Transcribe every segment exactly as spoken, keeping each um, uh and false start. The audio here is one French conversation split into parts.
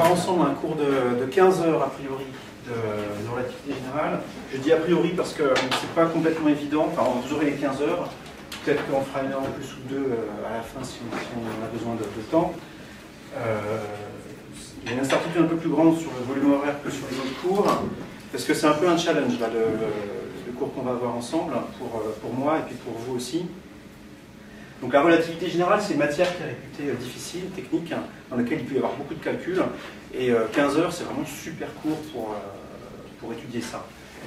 faire ensemble un cours de, de quinze heures a priori de, de relativité générale. Je dis a priori parce que c'est pas complètement évident. Enfin, vous aurez les quinze heures. Peut-être qu'on fera une heure en plus ou deux à la fin si, si on a besoin de, de temps. Euh, il y a une incertitude un peu plus grande sur le volume horaire que sur les autres cours, parce que c'est un peu un challenge là, le, le cours qu'on va avoir ensemble, pour, pour moi et puis pour vous aussi. Donc la relativité générale, c'est une matière qui est réputée difficile, technique, dans laquelle il peut y avoir beaucoup de calculs, et quinze heures, c'est vraiment super court pour, pour étudier ça.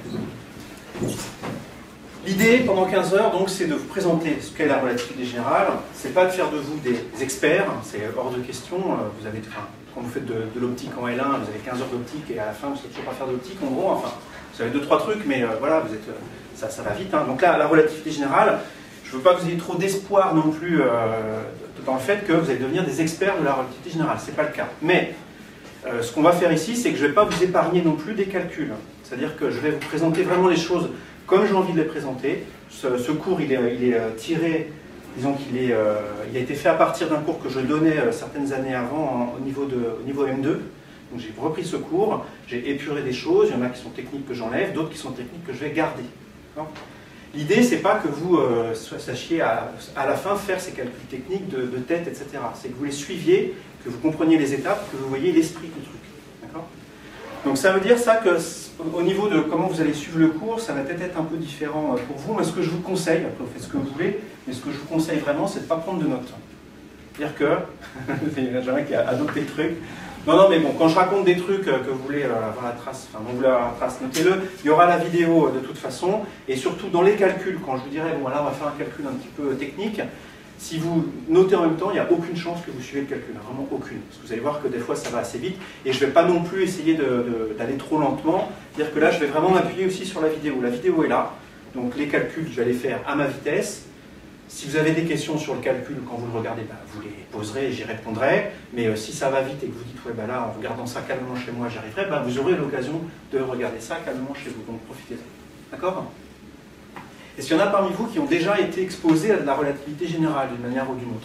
L'idée, pendant quinze heures, donc, c'est de vous présenter ce qu'est la relativité générale. C'est pas de faire de vous des experts, c'est hors de question. Vous avez, enfin, quand vous faites de, de l'optique en L un, vous avez quinze heures d'optique, et à la fin, vous ne savez toujours pas faire d'optique, en gros. Enfin, vous avez deux, trois trucs, mais euh, voilà, vous êtes, ça, ça va vite. Hein. Donc là, la relativité générale, je ne veux pas que vous ayez trop d'espoir non plus euh, dans le fait que vous allez devenir des experts de la relativité générale. Ce n'est pas le cas. Mais euh, ce qu'on va faire ici, c'est que je ne vais pas vous épargner non plus des calculs. C'est-à-dire que je vais vous présenter vraiment les choses comme j'ai envie de les présenter. Ce, ce cours, il est, il est tiré, disons qu'il est, euh, il a été fait à partir d'un cours que je donnais euh, certaines années avant en, au, niveau de, au niveau M deux. Donc j'ai repris ce cours, j'ai épuré des choses, il y en a qui sont techniques que j'enlève, d'autres qui sont techniques que je vais garder. L'idée, c'est pas que vous euh, sachiez à, à la fin faire ces calculs techniques de, de tête, et cetera. C'est que vous les suiviez, que vous compreniez les étapes, que vous voyez l'esprit du truc. D'accord ? Donc ça veut dire ça que au niveau de comment vous allez suivre le cours, ça va peut-être être un peu différent pour vous, mais ce que je vous conseille, après vous faites ce que vous voulez, mais ce que je vous conseille vraiment, c'est de ne pas prendre de notes. C'est-à-dire que, il y en a jamais qui adopte des trucs. Non, non, mais bon, quand je raconte des trucs que vous voulez avoir la trace, enfin, vous voulez avoir la trace, notez-le. Il y aura la vidéo de toute façon, et surtout dans les calculs, quand je vous dirai, bon, là, on va faire un calcul un petit peu technique, si vous notez en même temps, il n'y a aucune chance que vous suivez le calcul, vraiment aucune. Parce que vous allez voir que des fois, ça va assez vite, et je ne vais pas non plus essayer d'aller trop lentement. C'est-à-dire que là, je vais vraiment m'appuyer aussi sur la vidéo. La vidéo est là, donc les calculs, je vais les faire à ma vitesse. Si vous avez des questions sur le calcul, quand vous le regardez, bah, vous les poserez et j'y répondrai. Mais euh, si ça va vite et que vous dites, ouais, bah là, en regardant ça calmement chez moi, j'y arriverai, bah, vous aurez l'occasion de regarder ça calmement chez vous. Donc profitez-en. D'accord ? Est-ce qu'il y en a parmi vous qui ont déjà été exposés à de la relativité générale d'une manière ou d'une autre?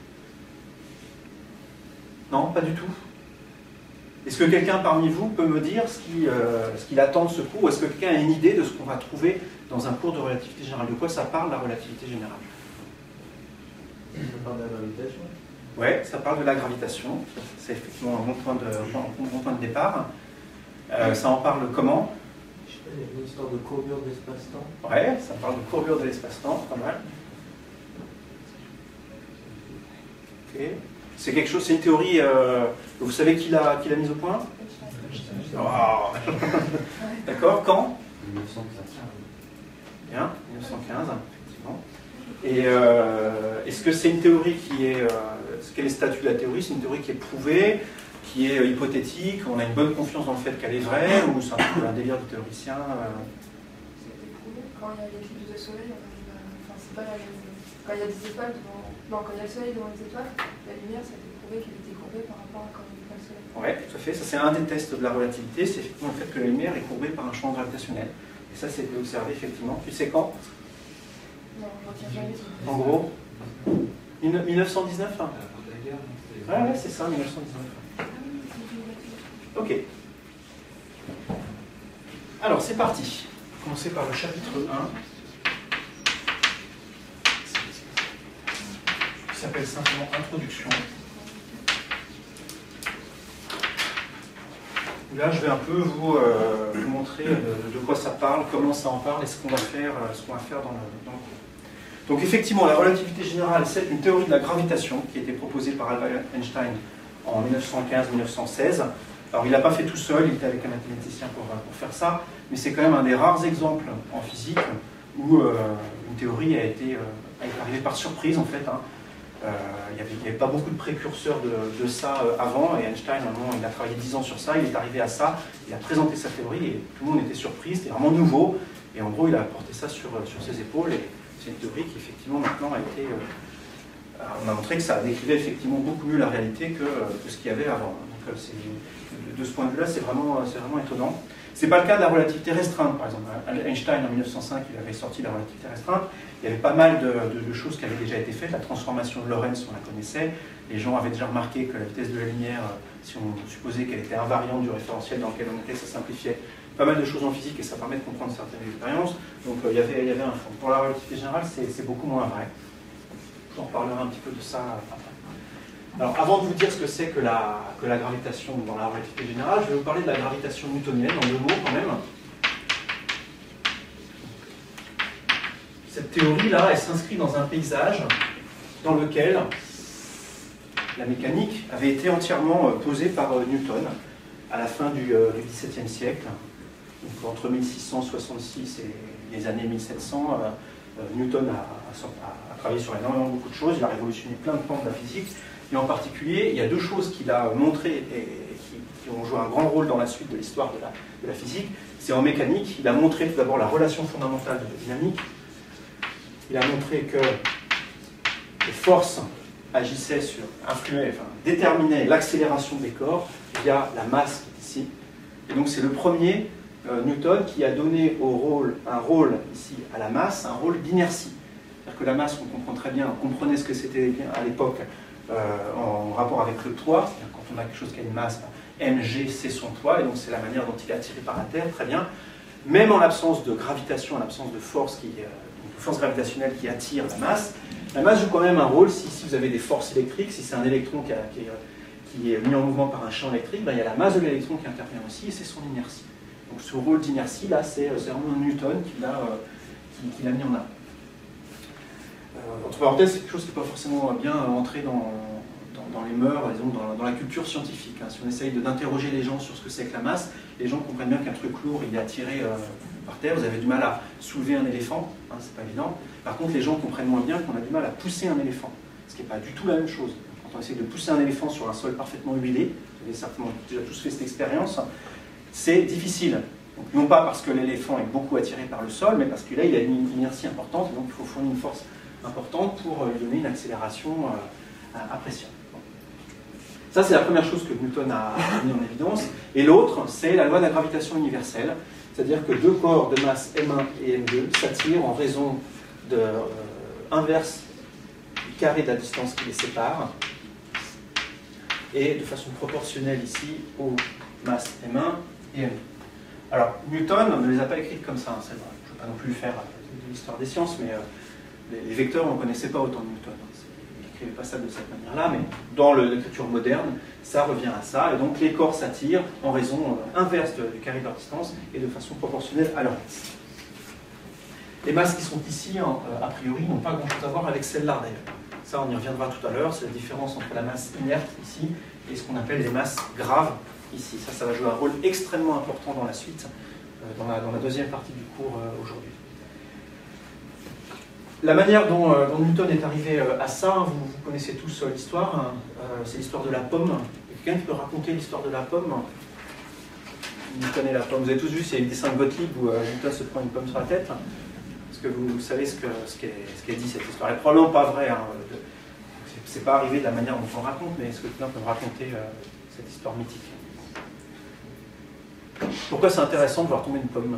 Non, pas du tout. Est-ce que quelqu'un parmi vous peut me dire ce qu'il euh, ce qu'il attend de ce cours? Est-ce que quelqu'un a une idée de ce qu'on va trouver dans un cours de relativité générale? De quoi ça parle, la relativité générale? Ça parle de la gravitation. Oui, ça parle de la gravitation. C'est effectivement un bon point de, un bon point de départ. Euh, ça en parle comment? Je sais pas, il y a une histoire de courbure d'espace-temps. Ouais, ça parle de courbure de l'espace-temps, pas mal. Ok. C'est quelque chose, c'est une théorie. Euh, vous savez qui l'a qui l'a mise au point? Oh. D'accord, quand? mille neuf cent quinze. Bien, mille neuf cent quinze, effectivement. Et euh, est-ce que c'est une théorie qui est... Euh, quel est le statut de la théorie? C'est une théorie qui est prouvée, qui est euh, hypothétique, on a une bonne confiance dans le fait qu'elle est vraie, ou c'est un peu un délire du théoricien euh... C'est prouvé. Quand il y a l'éclipse de soleil, on arrive à... enfin, c'est pas la... quand il y a des étoiles devant... Non, quand il y a le soleil devant les étoiles, la lumière, ça a été prouvé qu'elle était courbée par rapport à quand il n'y a pas le soleil. Oui, tout à fait. Ça, c'est un des tests de la relativité, c'est effectivement le fait que la lumière est courbée par un champ gravitationnel. Et ça, c'est observé effectivement. Tu sais quand? Non, je retiens jamais. En gros, mille neuf cent dix-neuf hein. Ouais, ouais, c'est ça, mille neuf cent dix-neuf. Ok. Alors, c'est parti. On va commencer par le chapitre un. Qui s'appelle simplement Introduction. Là, je vais un peu vous, euh, vous montrer de, de quoi ça parle, comment ça en parle et ce qu'on va faire, ce qu'on va faire dans le, dans le cours. Donc effectivement, la relativité générale, c'est une théorie de la gravitation qui a été proposée par Albert Einstein en mille neuf cent quinze mille neuf cent seize. Alors il n'a pas fait tout seul, il était avec un mathématicien pour, pour faire ça, mais c'est quand même un des rares exemples en physique où euh, une théorie a été, euh, est arrivée par surprise en fait. Hein. Euh, il n'y avait, avait pas beaucoup de précurseurs de, de ça euh, avant, et Einstein, à un moment, il a travaillé dix ans sur ça, il est arrivé à ça, il a présenté sa théorie, et tout le monde était surpris, c'était vraiment nouveau, et en gros il a porté ça sur, sur ses épaules, et c'est une théorie qui effectivement maintenant a été... Euh, on a montré que ça décrivait effectivement beaucoup mieux la réalité que, que ce qu'il y avait avant. Donc, euh, de ce point de vue-là, c'est vraiment, c'est vraiment étonnant. Ce n'est pas le cas de la relativité restreinte, par exemple. Einstein, en mille neuf cent cinq, il avait sorti la relativité restreinte. Il y avait pas mal de, de, de choses qui avaient déjà été faites. La transformation de Lorentz, on la connaissait. Les gens avaient déjà remarqué que la vitesse de la lumière, si on supposait qu'elle était invariante du référentiel dans lequel on était, ça simplifiait pas mal de choses en physique et ça permet de comprendre certaines expériences. Donc euh, il, y avait, il y avait un fond. Pour la relativité générale, c'est beaucoup moins vrai. J'en reparlerai un petit peu de ça après. Alors, avant de vous dire ce que c'est que la, que la gravitation dans la relativité générale, je vais vous parler de la gravitation newtonienne, en deux mots quand même. Cette théorie-là, elle s'inscrit dans un paysage dans lequel la mécanique avait été entièrement posée par Newton à la fin du, euh, du dix-septième siècle. Donc, entre mille six cent soixante-six et les années mille sept cents, euh, Newton a, a, a travaillé sur énormément beaucoup de choses, il a révolutionné plein de pans de la physique. Et en particulier, il y a deux choses qu'il a montrées et qui, qui ont joué un grand rôle dans la suite de l'histoire de la, de la physique. C'est en mécanique, il a montré tout d'abord la relation fondamentale de la dynamique. Il a montré que les forces agissaient sur, influaient, enfin, déterminaient l'accélération des corps via la masse qui est ici. Et donc c'est le premier, euh, Newton, qui a donné au rôle, un rôle ici à la masse, un rôle d'inertie. C'est-à-dire que la masse, on comprend très bien, on comprenait ce que c'était à l'époque, Euh, en rapport avec le poids, c'est-à-dire quand on a quelque chose qui a une masse, mg c'est son poids, et donc c'est la manière dont il est attiré par la Terre, très bien. Même en l'absence de gravitation, en l'absence de force, qui, euh, de force gravitationnelle qui attire la masse, la masse joue quand même un rôle. Si, si vous avez des forces électriques, si c'est un électron qui, a, qui, est, qui est mis en mouvement par un champ électrique, ben, il y a la masse de l'électron qui intervient aussi, et c'est son inertie. Donc ce rôle d'inertie, là, c'est vraiment Newton qui l'a euh, qui, qui l'a mis en œuvre. Euh, entre parenthèses, c'est quelque chose qui n'est pas forcément bien entré dans, dans, dans les mœurs, disons, dans, dans la culture scientifique. Hein. Si on essaye d'interroger les gens sur ce que c'est que la masse, les gens comprennent bien qu'un truc lourd, il est attiré euh, par terre. Vous avez du mal à soulever un éléphant, hein, c'est pas évident. Par contre, les gens comprennent moins bien qu'on a du mal à pousser un éléphant, ce qui n'est pas du tout la même chose. Quand on essaie de pousser un éléphant sur un sol parfaitement huilé, vous avez certainement déjà tous fait cette expérience, c'est difficile. Donc, non pas parce que l'éléphant est beaucoup attiré par le sol, mais parce que là, il a une inertie importante, donc il faut fournir une force importante pour lui donner une accélération euh, appréciable. Bon. Ça, c'est la première chose que Newton a mis en évidence. Et l'autre, c'est la loi de la gravitation universelle, c'est-à-dire que deux corps de masse m un et m deux s'attirent en raison de euh, inverse du carré de la distance qui les sépare, et de façon proportionnelle ici aux masses m un et m deux. Alors, Newton ne les a pas écrites comme ça, hein, c'est vrai. Je ne vais pas non plus faire de l'histoire des sciences, mais euh, les, les vecteurs, on ne connaissait pas autant de Newton. Il n'écrivait pas ça de cette manière-là, mais dans l'écriture moderne, ça revient à ça. Et donc, les corps s'attirent en raison euh, inverse de, du carré de leur distance et de façon proportionnelle à leur masse. Les masses qui sont ici, hein, a priori, n'ont pas grand-chose à voir avec celle-là, d'ailleurs. Ça, on y reviendra tout à l'heure. C'est la différence entre la masse inerte, ici, et ce qu'on appelle les masses graves, ici. Ça, ça va jouer un rôle extrêmement important dans la suite, euh, dans, la, dans la deuxième partie du cours euh, aujourd'hui. La manière dont, euh, dont Newton est arrivé euh, à ça, vous, vous connaissez tous euh, l'histoire, hein, euh, c'est l'histoire de la pomme. Quelqu'un qui peut raconter l'histoire de la pomme? Newton et la pomme. Vous avez tous vu, c'est le dessin de Gottlieb où euh, Newton se prend une pomme sur la tête. Est-ce que vous, vous savez ce qu'est ce qu'est ce qu'est dit cette histoire? Elle est probablement pas vraie. Hein, c'est pas arrivé de la manière dont on raconte, mais est-ce que quelqu'un peut me raconter euh, cette histoire mythique? Pourquoi c'est intéressant de voir tomber une pomme?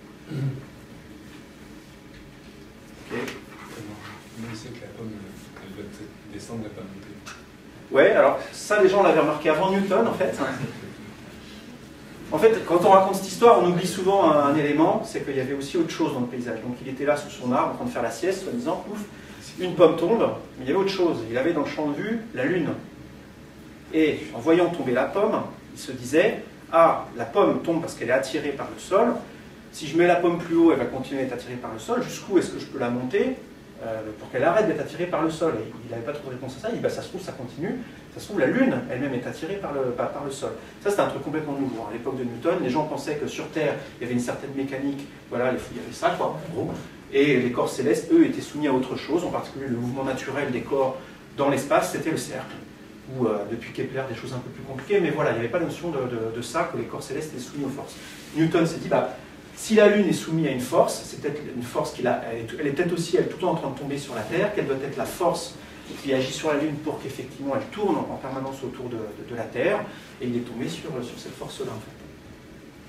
Okay. On sait que la pomme, elle doit descendre, elle va pas monter. Ouais, alors ça, les gens l'avaient remarqué avant Newton, en fait. En fait, quand on raconte cette histoire, on oublie souvent un, un élément, c'est qu'il y avait aussi autre chose dans le paysage. Donc il était là sous son arbre, en train de faire la sieste, soi-disant, ouf, une pomme tombe, mais il y avait autre chose. Il avait dans le champ de vue la lune. Et en voyant tomber la pomme, il se disait, ah, la pomme tombe parce qu'elle est attirée par le sol. Si je mets la pomme plus haut, elle va continuer à être attirée par le sol. Jusqu'où est-ce que je peux la monter euh, pour qu'elle arrête d'être attirée par le sol? Et il n'avait pas trop de réponse à ça. Il dit, bah, ça se trouve, ça continue. Ça se trouve, la Lune elle-même est attirée par le, par, par le sol. Ça, c'est un truc complètement nouveau. À l'époque de Newton, les gens pensaient que sur Terre, il y avait une certaine mécanique. Voilà, il y avait ça, quoi, en gros. Et les corps célestes, eux, étaient soumis à autre chose. En particulier, le mouvement naturel des corps dans l'espace, c'était le cercle. Ou euh, depuis Kepler, des choses un peu plus compliquées. Mais voilà, il n'y avait pas de notion de, de, de ça, que les corps célestes étaient soumis aux forces. Newton s'est dit, bah, si la Lune est soumise à une force, c'est peut-être une force qui a, elle est, elle est peut-être aussi elle, tout le temps en train de tomber sur la Terre, qu'elle doit être la force qui agit sur la Lune pour qu'effectivement elle tourne en, en permanence autour de, de, de la Terre, et il est tombé sur, sur cette force-là en fait.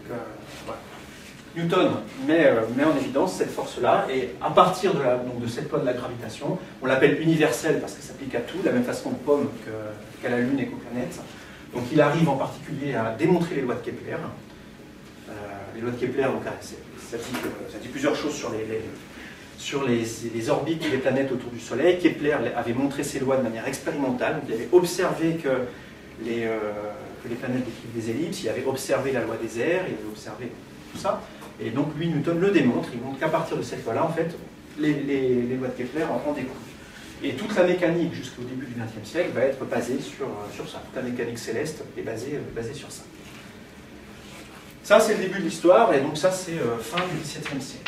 euh, voilà. Newton met, euh, met en évidence cette force-là, et à partir de, la, donc de cette loi de la gravitation, on l'appelle universelle parce qu'elle s'applique à tout, de la même façon aux pommes qu'à la Lune et qu'aux planètes. Donc il arrive en particulier à démontrer les lois de Kepler. Euh, les lois de Kepler, donc, ça, dit, ça dit plusieurs choses sur les, les, sur les, les orbites des planètes autour du Soleil. Kepler avait montré ces lois de manière expérimentale, donc il avait observé que les, euh, que les planètes décrivent des ellipses, il avait observé la loi des airs, il avait observé tout ça. Et donc lui, Newton le démontre, il montre qu'à partir de cette loi-là, en fait, les, les, les lois de Kepler en, en découlent. Et toute la mécanique jusqu'au début du vingtième siècle va être basée sur, sur ça. Toute la mécanique céleste est basée, basée sur ça. Ça, c'est le début de l'histoire, et donc ça, c'est euh, fin du dix-septième siècle.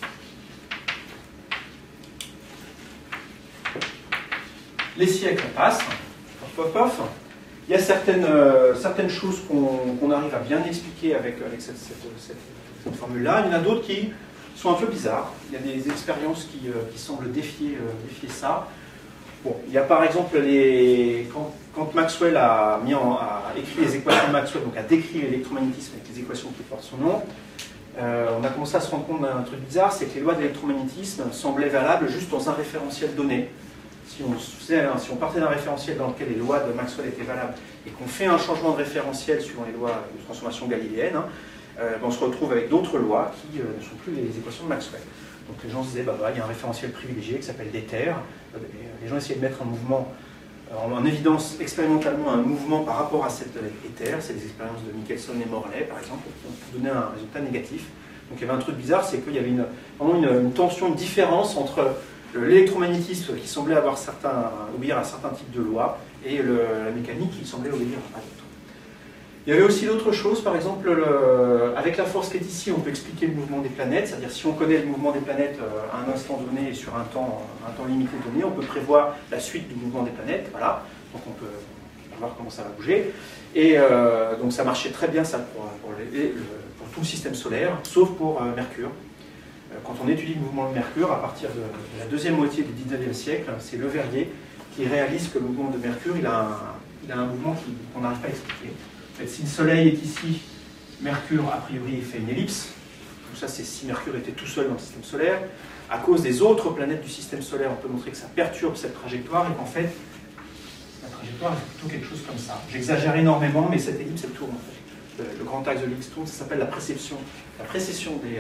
Les siècles passent, pof, pof, pof. Il y a certaines, euh, certaines choses qu'on qu'on arrive à bien expliquer avec, avec cette, cette, cette, cette formule-là. Il y en a d'autres qui sont un peu bizarres. Il y a des expériences qui, euh, qui semblent défier, euh, défier ça. Bon, il y a par exemple les... Quand, quand Maxwell a, mis en, a écrit les équations de Maxwell, donc a décrit l'électromagnétisme avec les équations qui portent son nom, euh, on a commencé à se rendre compte d'un truc bizarre, c'est que les lois de l'électromagnétisme semblaient valables juste dans un référentiel donné. Si on, si on partait d'un référentiel dans lequel les lois de Maxwell étaient valables et qu'on fait un changement de référentiel suivant les lois de transformation galiléenne, hein, euh, on se retrouve avec d'autres lois qui euh, ne sont plus les équations de Maxwell. Donc les gens se disaient, bah, bah, il y a un référentiel privilégié qui s'appelle d'éther. Les gens essayaient de mettre un mouvement en, en évidence expérimentalement un mouvement par rapport à cet éther. C'est des expériences de Michelson et Morley, par exemple, qui ont donné un résultat négatif. Donc il y avait un truc bizarre, c'est qu'il y avait une, vraiment une, une tension, une différence entre l'électromagnétisme qui semblait avoir certains, obéir à certains types de lois et le, la mécanique qui semblait obéir à d'autres. Il y avait aussi d'autres choses, par exemple, le, avec la force qui est ici, on peut expliquer le mouvement des planètes, c'est-à-dire si on connaît le mouvement des planètes à un instant donné et sur un temps, un temps limité donné, on peut prévoir la suite du mouvement des planètes, voilà, donc on peut voir comment ça va bouger. Et euh, donc ça marchait très bien ça pour, pour, les, pour tout le système solaire, sauf pour euh, Mercure. Quand on étudie le mouvement de Mercure, à partir de, de la deuxième moitié du dix-neuvième siècle, c'est Le Verrier qui réalise que le mouvement de Mercure, il a un, il a un mouvement qu'on n'arrive pas à expliquer. En fait, si le Soleil est ici, Mercure, a priori, fait une ellipse. Tout ça, c'est si Mercure était tout seul dans le système solaire. À cause des autres planètes du système solaire, on peut montrer que ça perturbe cette trajectoire et qu'en fait, la trajectoire est plutôt quelque chose comme ça. J'exagère énormément, mais cette ellipse, elle tourne en fait. Le, le grand axe de l'ellipse tourne, ça s'appelle la précession, la précession des... Euh,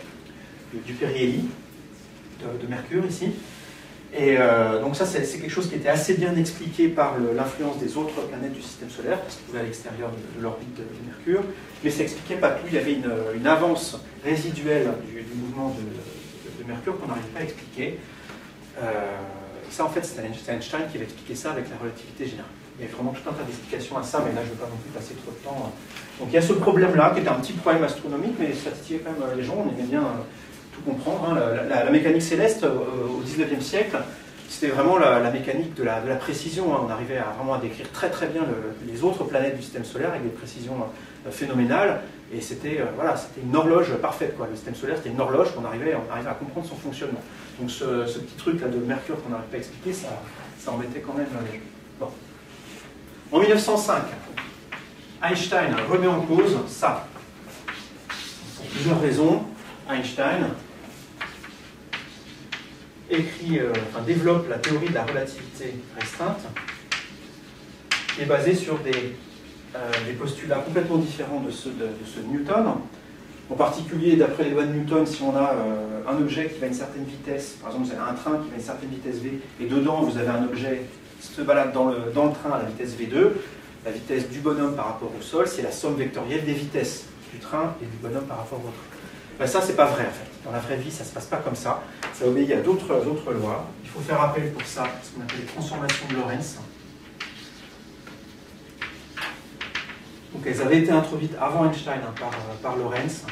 du périhélie de, de Mercure ici. Et euh, donc ça, c'est quelque chose qui était assez bien expliqué par l'influence des autres planètes du système solaire, qui se trouvaient à l'extérieur de, de l'orbite de, de Mercure, mais ça n'expliquait pas tout. Il y avait une, une avance résiduelle du, du mouvement de, de, de Mercure qu'on n'arrive pas à expliquer. Euh, ça, en fait, c'est Einstein qui va expliquer ça avec la relativité générale. Il y a vraiment tout un tas d'explications à ça, mais là, je ne veux pas non plus passer trop de temps. Donc il y a ce problème-là, qui était un petit problème astronomique, mais ça titillait quand même les gens, on aimait bien tout comprendre. Hein. La, la, la mécanique céleste euh, au dix-neuvième siècle, c'était vraiment la, la mécanique de la, de la précision. Hein. On arrivait à, vraiment à décrire très très bien le, les autres planètes du système solaire avec des précisions euh, phénoménales. Et c'était euh, voilà, c'était une horloge parfaite, quoi. Le système solaire, c'était une horloge qu'on arrivait, on arrivait à comprendre son fonctionnement. Donc ce, ce petit truc là de Mercure qu'on n'arrive pas à expliquer, ça, ça embêtait quand même les gens. Bon. En mille neuf cent cinq, Einstein remet en cause ça. Pour plusieurs raisons, Einstein écrit, euh, enfin, développe la théorie de la relativité restreinte, qui est basée sur des, euh, des postulats complètement différents de ceux de, de, ceux de Newton. En particulier, d'après les lois de Newton, si on a euh, un objet qui va à une certaine vitesse, par exemple vous avez un train qui va à une certaine vitesse v, et dedans vous avez un objet qui se balade dans le, dans le train à la vitesse v deux, la vitesse du bonhomme par rapport au sol, c'est la somme vectorielle des vitesses du train et du bonhomme par rapport au train. Ben ça, c'est pas vrai en fait. Dans la vraie vie, ça se passe pas comme ça. Ça obéit à d'autres lois. Il faut faire appel pour ça à ce qu'on appelle les transformations de Lorentz. Donc elles avaient été introduites avant Einstein hein, par, par Lorentz.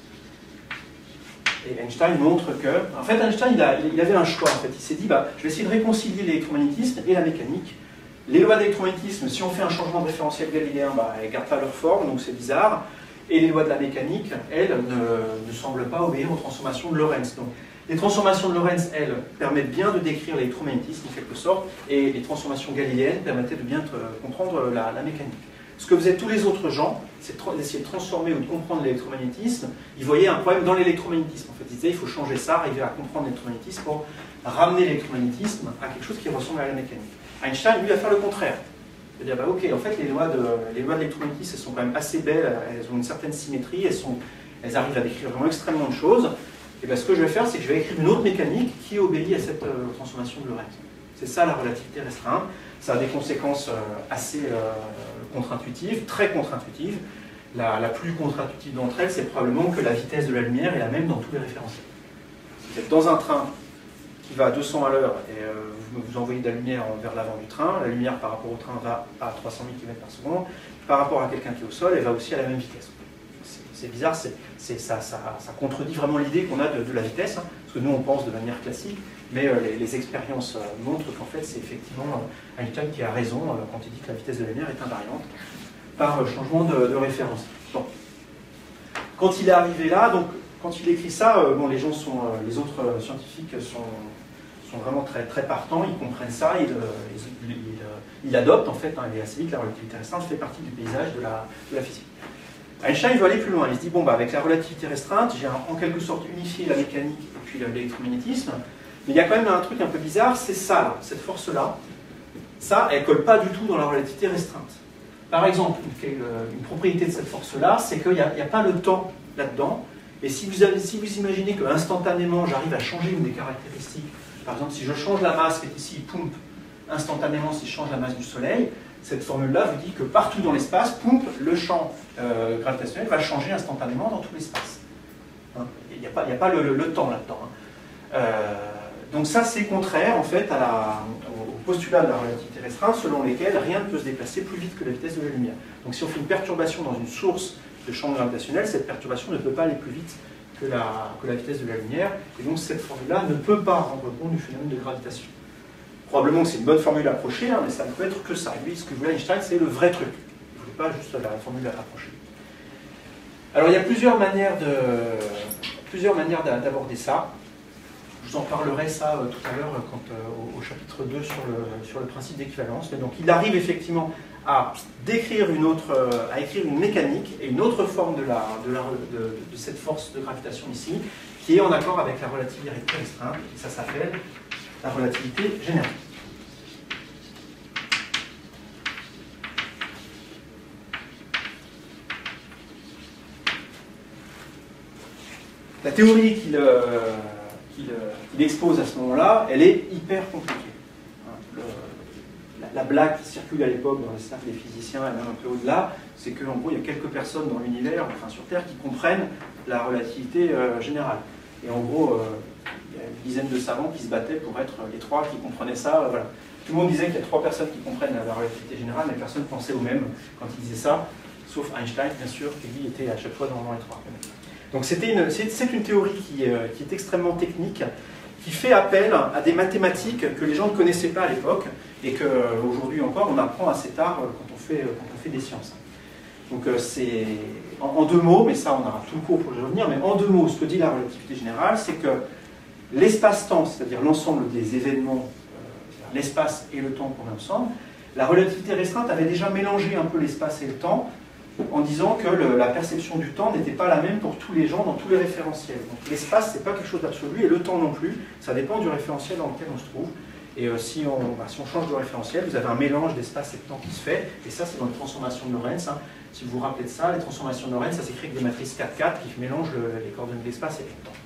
Et Einstein montre que... En fait, Einstein, il, a, il avait un choix. En fait. Il s'est dit, bah, je vais essayer de réconcilier l'électromagnétisme et la mécanique. Les lois de l'électromagnétisme, si on fait un changement de référentiel galiléen, bah, elles ne gardent pas leur forme, donc c'est bizarre. Et les lois de la mécanique, elles, ne, ne semblent pas obéir aux transformations de Lorentz. Donc, les transformations de Lorentz, elles, permettent bien de décrire l'électromagnétisme en quelque sorte, et les transformations galiléennes permettaient de bien comprendre la, la mécanique. Ce que faisaient tous les autres gens, c'est d'essayer de transformer ou de comprendre l'électromagnétisme, il voyait un problème dans l'électromagnétisme. En fait, il disait il faut changer ça, arriver à comprendre l'électromagnétisme pour ramener l'électromagnétisme à quelque chose qui ressemble à la mécanique. Einstein, lui, va faire le contraire. Il va dire, bah, ok, en fait, les lois de, les lois de l'électromagnétisme, elles sont quand même assez belles, elles ont une certaine symétrie, elles, sont, elles arrivent à décrire vraiment extrêmement de choses. Et bien, ce que je vais faire, c'est que je vais écrire une autre mécanique qui obéit à cette euh, transformation de Lorentz. C'est ça la relativité restreinte. Ça a des conséquences euh, assez euh, contre-intuitives, très contre-intuitives. La, la plus contre-intuitive d'entre elles, c'est probablement que la vitesse de la lumière est la même dans tous les référentiels. Vous êtes dans un train qui va à deux cents à l'heure et euh, vous, vous envoyez de la lumière vers l'avant du train. La lumière par rapport au train va à trois cent mille kilomètres par seconde. Par rapport à quelqu'un qui est au sol, elle va aussi à la même vitesse. C'est bizarre, c'est, c'est, ça, ça, ça contredit vraiment l'idée qu'on a de, de la vitesse, hein, parce que nous on pense de manière classique, mais euh, les, les expériences euh, montrent qu'en fait c'est effectivement euh, Einstein qui a raison euh, quand il dit que la vitesse de la lumière est invariante par euh, changement de, de référence. Bon. Quand il est arrivé là, donc quand il écrit ça, euh, bon, les gens sont, euh, les autres euh, scientifiques sont, sont vraiment très, très partants, ils comprennent ça, ils, euh, ils, ils, ils, ils adoptent en fait, hein, et assez vite la relativité restreinte fait partie du paysage de la, de la physique. Einstein veut aller plus loin, il se dit, bon, bah, avec la relativité restreinte, j'ai en quelque sorte unifié la mécanique et puis l'électromagnétisme, mais il y a quand même un truc un peu bizarre, c'est ça, là, cette force-là, ça, elle ne colle pas du tout dans la relativité restreinte. Par exemple, une, une propriété de cette force-là, c'est qu'il n'y a, a pas le temps là-dedans, et si vous, avez, si vous imaginez que instantanément j'arrive à changer une des caractéristiques, par exemple, si je change la masse, qui est ici, poum, instantanément, si je change la masse du Soleil, cette formule-là vous dit que partout dans l'espace, poum, le champ euh, gravitationnel va changer instantanément dans tout l'espace. Hein, il n'y a pas, il y a pas le, le, le temps là-dedans. Hein. Euh, donc ça, c'est contraire en fait à la, au postulat de la relativité restreinte, selon lesquels rien ne peut se déplacer plus vite que la vitesse de la lumière. Donc si on fait une perturbation dans une source de champ gravitationnel, cette perturbation ne peut pas aller plus vite que la, que la vitesse de la lumière, et donc cette formule-là ne peut pas rendre compte du phénomène de gravitation. Probablement que c'est une bonne formule approchée, hein, mais ça ne peut être que ça. Lui, ce que voulait Einstein, c'est le vrai truc. Il ne voulait pas juste la formule approchée. Alors, il y a plusieurs manières de, plusieurs manières d'aborder ça. Je vous en parlerai ça euh, tout à l'heure quand, euh, au, au chapitre deux sur le, sur le principe d'équivalence. Mais donc, il arrive effectivement à décrire une autre, euh, à écrire une mécanique et une autre forme de, la, de, la, de, de cette force de gravitation ici, qui est en accord avec la relativité restreinte. Et ça s'appelle la relativité générale. La théorie qu'il euh, qu'il, euh, qu'il expose à ce moment-là, elle est hyper compliquée. Le, la, la blague qui circule à l'époque dans les cercles des physiciens et même un peu au-delà, c'est qu'en gros, il y a quelques personnes dans l'univers, enfin sur Terre, qui comprennent la relativité euh, générale. Et en gros, euh, il y a une dizaine de savants qui se battaient pour être les trois qui comprenaient ça. Euh, voilà. Tout le monde disait qu'il y a trois personnes qui comprennent la relativité générale, mais personne ne pensait au même quand ils disaient ça, sauf Einstein, bien sûr, qui lui était à chaque fois dans les trois. Donc c'était une, c'est, c'est une théorie qui, euh, qui est extrêmement technique, qui fait appel à des mathématiques que les gens ne connaissaient pas à l'époque, et qu'aujourd'hui encore, on apprend assez tard quand on fait, quand on fait des sciences. Donc euh, c'est, en, en deux mots, mais ça on aura tout le cours pour y revenir, mais en deux mots, ce que dit la relativité générale, c'est que l'espace-temps, c'est-à-dire l'ensemble des événements, euh, l'espace et le temps qu'on a ensemble, la relativité restreinte avait déjà mélangé un peu l'espace et le temps, en disant que le, la perception du temps n'était pas la même pour tous les gens dans tous les référentiels. Donc l'espace, c'est pas quelque chose d'absolu, et le temps non plus, ça dépend du référentiel dans lequel on se trouve. Et euh, si, on, bah, si on change de référentiel, vous avez un mélange d'espace et de temps qui se fait, et ça c'est dans les transformations de Lorentz. Hein. Si vous vous rappelez de ça, les transformations de Lorentz, ça s'écrit avec des matrices quatre quatre qui mélangent le, les coordonnées de l'espace et du temps.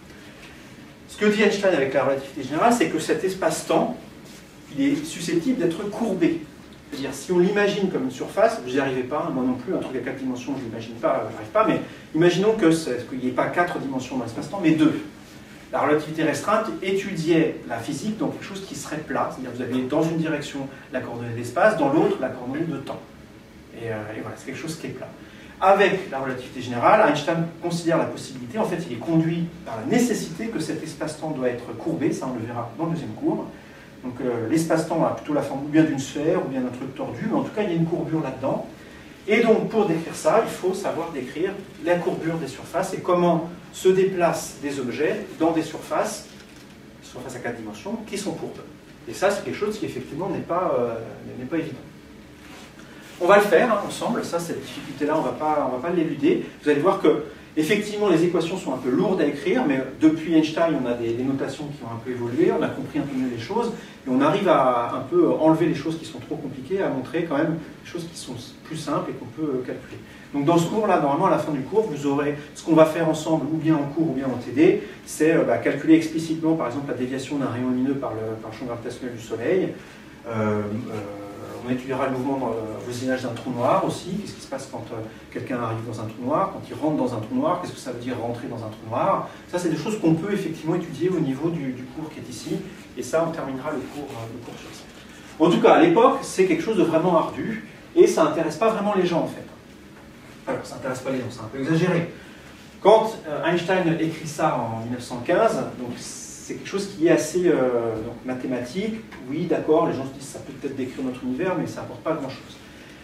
Ce que dit Einstein avec la relativité générale, c'est que cet espace-temps, il est susceptible d'être courbé. C'est-à-dire, si on l'imagine comme une surface, vous n'y arrivez pas, moi non plus, un truc à quatre dimensions, je ne l'imagine pas, je n'arrive pas, mais imaginons que qu'il n'y ait pas quatre dimensions dans l'espace-temps, mais deux. La relativité restreinte étudiait la physique dans quelque chose qui serait plat, c'est-à-dire vous avez dans une direction la coordonnée d'espace, dans l'autre la coordonnée de temps. Et, euh, et voilà, c'est quelque chose qui est plat. Avec la relativité générale, Einstein considère la possibilité, en fait il est conduit par la nécessité que cet espace-temps doit être courbé, ça on le verra dans le deuxième cours. Donc euh, l'espace-temps a plutôt la forme ou bien d'une sphère ou bien d'un truc tordu, mais en tout cas il y a une courbure là-dedans. Et donc pour décrire ça, il faut savoir décrire la courbure des surfaces et comment se déplacent des objets dans des surfaces, surfaces à quatre dimensions, qui sont courbes. Et ça c'est quelque chose qui effectivement n'est pas, euh, n'est pas évident. On va le faire hein, ensemble, ça, cette difficulté-là, on ne va pas l'éluder. Vous allez voir que, effectivement, les équations sont un peu lourdes à écrire, mais depuis Einstein, on a des, des notations qui ont un peu évolué, on a compris un peu mieux les choses, et on arrive à un peu enlever les choses qui sont trop compliquées, à montrer quand même des choses qui sont plus simples et qu'on peut calculer. Donc dans ce cours-là, normalement, à la fin du cours, vous aurez ce qu'on va faire ensemble, ou bien en cours, ou bien en T D, c'est bah, calculer explicitement, par exemple, la déviation d'un rayon lumineux par le, par le champ gravitationnel du Soleil. Euh, euh, On étudiera le mouvement dans le voisinage d'un trou noir aussi. Qu'est-ce qui se passe quand euh, quelqu'un arrive dans un trou noir, quand il rentre dans un trou noir, qu'est-ce que ça veut dire rentrer dans un trou noir. Ça, c'est des choses qu'on peut effectivement étudier au niveau du, du cours qui est ici. Et ça, on terminera le cours, euh, le cours sur ça. En tout cas, à l'époque, c'est quelque chose de vraiment ardu. Et ça n'intéresse pas vraiment les gens, en fait. Alors, ça n'intéresse pas les gens, c'est un peu exagéré. Quand euh, Einstein écrit ça en mille neuf cent quinze, donc c'est quelque chose qui est assez euh, donc, mathématique. Oui, d'accord, les gens se disent ça peut peut-être décrire notre univers, mais ça n'apporte pas grand-chose.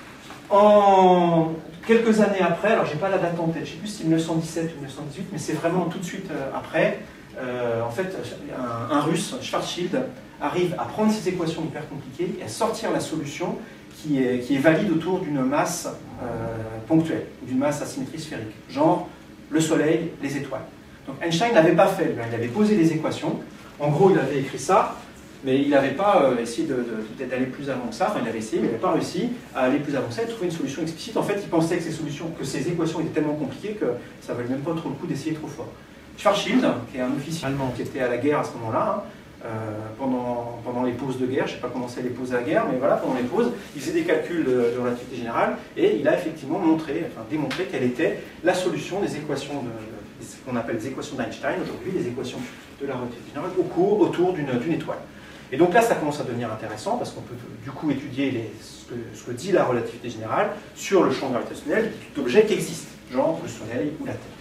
En quelques années après, alors j'ai pas la date en tête, je ne sais plus si c'est mille neuf cent dix-sept ou mille neuf cent dix-huit, mais c'est vraiment tout de suite euh, après, euh, en fait, un, un russe, Schwarzschild, arrive à prendre ces équations hyper compliquées et à sortir la solution qui est, qui est valide autour d'une masse euh, ponctuelle, ou d'une masse à symétrie sphérique, genre le Soleil, les étoiles. Donc Einstein n'avait pas fait, il avait posé les équations, en gros il avait écrit ça, mais il n'avait pas euh, essayé d'aller plus avant que ça, enfin il avait essayé, mais il n'avait pas réussi à aller plus avant que ça et trouver une solution explicite. En fait, il pensait que ces, solutions, que ces équations étaient tellement compliquées que ça ne valait même pas trop le coup d'essayer trop fort. Schwarzschild, qui est un officier allemand qui était à la guerre à ce moment-là, hein, euh, pendant, pendant les pauses de guerre, je ne sais pas comment c'est les pauses de la guerre, mais voilà, pendant les pauses, il faisait des calculs de, de relativité générale et il a effectivement montré, enfin démontré quelle était la solution des équations de ce qu'on appelle les équations d'Einstein, aujourd'hui les équations de la relativité générale, au cours, autour d'une étoile. Et donc là, ça commence à devenir intéressant, parce qu'on peut du coup étudier les, ce, que, ce que dit la relativité générale sur le champ gravitationnel d'objets qui existent, genre le Soleil ou la Terre.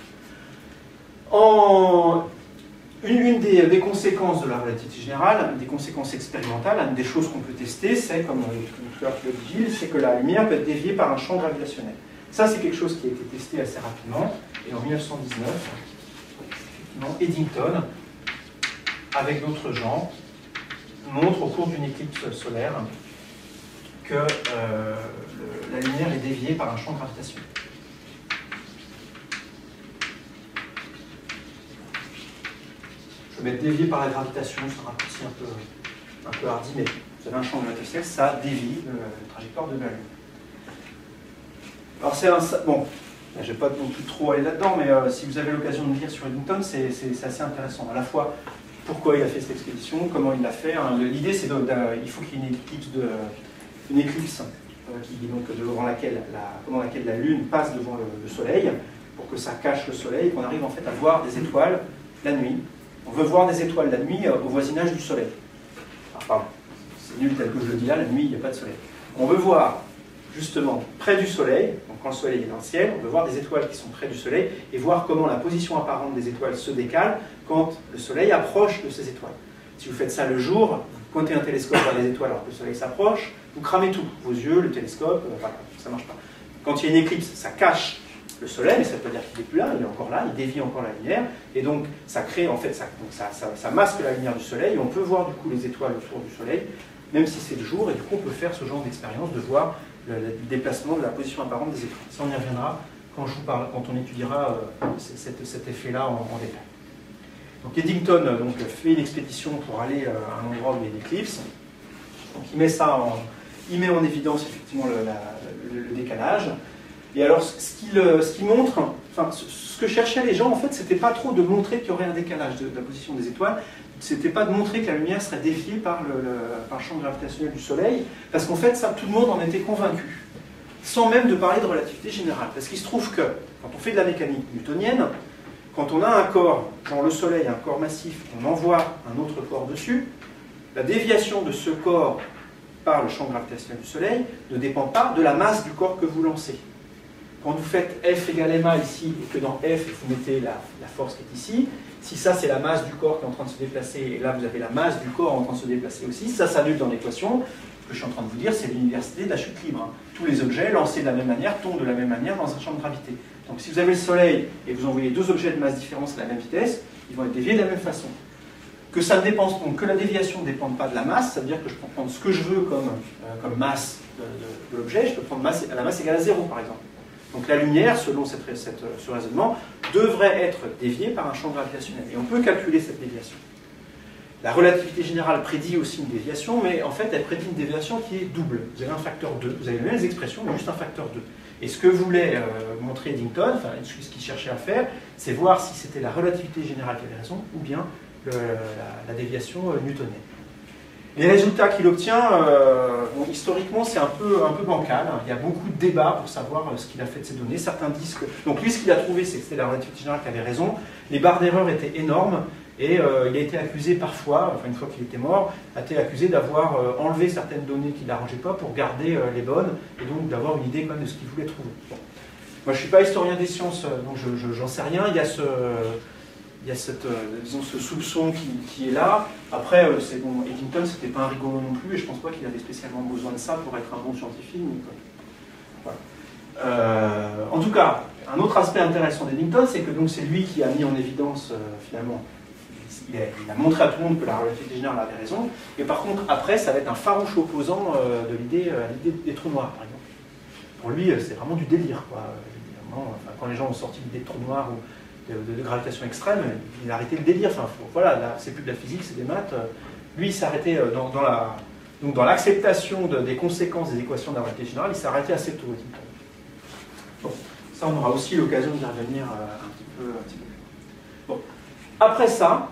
En, une une des, des conséquences de la relativité générale, des conséquences expérimentales, une des choses qu'on peut tester, c'est, comme tout à l'heure le dit Gilles, c'est que la lumière peut être déviée par un champ gravitationnel. Ça, c'est quelque chose qui a été testé assez rapidement. Et en mille neuf cent dix-neuf, Eddington, avec d'autres gens, montre au cours d'une éclipse solaire que euh, le, la lumière est déviée par un champ gravitationnel. Je vais mettre dévié par la gravitation, c'est un raccourci un peu, un peu hardi, mais vous avez un champ gravitationnel, ça dévie le, la trajectoire de la Lune. Alors c'est un... Bon, je ne vais pas non plus trop aller là-dedans, mais euh, si vous avez l'occasion de lire sur Eddington, c'est assez intéressant. À la fois, pourquoi il a fait cette expédition, comment il l'a fait. Hein. L'idée, c'est qu'il faut qu'il y ait une éclipse, de, une éclipse euh, qui, donc, devant laquelle la, pendant laquelle la Lune passe devant le, le Soleil, pour que ça cache le Soleil, et qu'on arrive en fait à voir des étoiles la nuit. On veut voir des étoiles la nuit euh, au voisinage du Soleil. Alors, pardon, c'est nul tel que je le dis là, la nuit, il n'y a pas de Soleil. On veut voir justement près du Soleil, donc quand le Soleil est dans le ciel, on veut voir des étoiles qui sont près du Soleil et voir comment la position apparente des étoiles se décale quand le Soleil approche de ces étoiles. Si vous faites ça le jour, vous pointez un télescope vers les étoiles alors que le Soleil s'approche, vous cramez tout, vos yeux, le télescope, euh, voilà, ça ne marche pas. Quand il y a une éclipse, ça cache le Soleil, mais ça ne veut pas dire qu'il n'est plus là, il est encore là, il dévie encore la lumière, et donc ça crée, en fait, ça, donc ça, ça, ça masque la lumière du Soleil, et on peut voir du coup les étoiles autour du Soleil, même si c'est le jour, et du coup on peut faire ce genre d'expérience de voir le, le déplacement de la position apparente des étoiles. Ça, on y reviendra quand, je vous parle, quand on étudiera euh, cet, cet effet-là en, en détail. Donc Eddington donc, fait une expédition pour aller euh, à un endroit où il y a une éclipse. Donc il met ça en, il met en évidence effectivement le, la, le, le décalage. Et alors ce qu'il ce qu'il montre, enfin ce, ce que cherchaient les gens en fait, c'était pas trop de montrer qu'il y aurait un décalage de, de la position des étoiles. C'était pas de montrer que la lumière serait déviée par le, le, par le champ gravitationnel du Soleil, parce qu'en fait, ça, tout le monde en était convaincu, sans même de parler de relativité générale. Parce qu'il se trouve que, quand on fait de la mécanique newtonienne, quand on a un corps, genre le Soleil, un corps massif, on envoie un autre corps dessus, la déviation de ce corps par le champ gravitationnel du Soleil ne dépend pas de la masse du corps que vous lancez. Quand vous faites F égale M A ici, et que dans F, vous mettez la, la force qui est ici, si ça c'est la masse du corps qui est en train de se déplacer, et là vous avez la masse du corps en train de se déplacer aussi, ça s'annule dans l'équation. Ce que je suis en train de vous dire, c'est l'université de la chute libre. Hein. Tous les objets lancés de la même manière tombent de la même manière dans un champ de gravité. Donc si vous avez le Soleil et vous envoyez deux objets de masse différente à la même vitesse, ils vont être déviés de la même façon. que, ça ne dépend, donc, que la déviation ne dépende pas de la masse, ça veut dire que je peux prendre ce que je veux comme, euh, comme masse de, de, de l'objet, je peux prendre masse, la masse égale à zéro par exemple. Donc la lumière, selon cette, cette, ce raisonnement, devrait être déviée par un champ gravitationnel. Et on peut calculer cette déviation. La relativité générale prédit aussi une déviation, mais en fait elle prédit une déviation qui est double. Vous avez un facteur deux, vous avez les mêmes expressions, mais juste un facteur deux. Et ce que voulait euh, montrer Eddington, enfin ce qu'il cherchait à faire, c'est voir si c'était la relativité générale qui avait raison, ou bien le, la, la déviation euh, newtonienne. Les résultats qu'il obtient, euh, bon, historiquement, c'est un peu, un peu bancal. Hein. Il y a beaucoup de débats pour savoir euh, ce qu'il a fait de ces données. Certains disent que... Donc lui, ce qu'il a trouvé, c'est que c'était la relativité générale qui avait raison. Les barres d'erreur étaient énormes. Et euh, il a été accusé parfois, enfin une fois qu'il était mort, a été accusé d'avoir euh, enlevé certaines données qui ne l'arrangeaient pas pour garder euh, les bonnes, et donc d'avoir une idée quand même de ce qu'il voulait trouver. Bon. Moi, je ne suis pas historien des sciences, donc je n'en sais rien. Il y a ce... Il y a cette, euh, disons, ce soupçon qui, qui est là. Après, euh, c'est bon, Eddington, c'était pas un rigolo non plus, et je pense pas qu'il avait spécialement besoin de ça pour être un bon scientifique. Donc, voilà. euh, en tout cas, un autre aspect intéressant d'Eddington, c'est que c'est lui qui a mis en évidence, euh, finalement, il a, il a montré à tout le monde que la relativité générale avait raison, et par contre, après, ça va être un farouche opposant euh, de l'idée euh, l'idée des trous noirs, par exemple. Pour lui, c'est vraiment du délire, quoi. Vraiment, enfin, quand les gens ont sorti l'idée de trous noirs, ou De, de gravitation extrême, il a arrêté le délire. Enfin, faut, voilà, c'est plus de la physique, c'est des maths. Lui, il s'est arrêté dans, dans la, donc dans l'acceptation de, des conséquences des équations de la relativité générale, il s'est arrêté assez tôt. Bon, ça, on aura aussi l'occasion d'y revenir un petit peu. Un petit peu. Bon, après ça,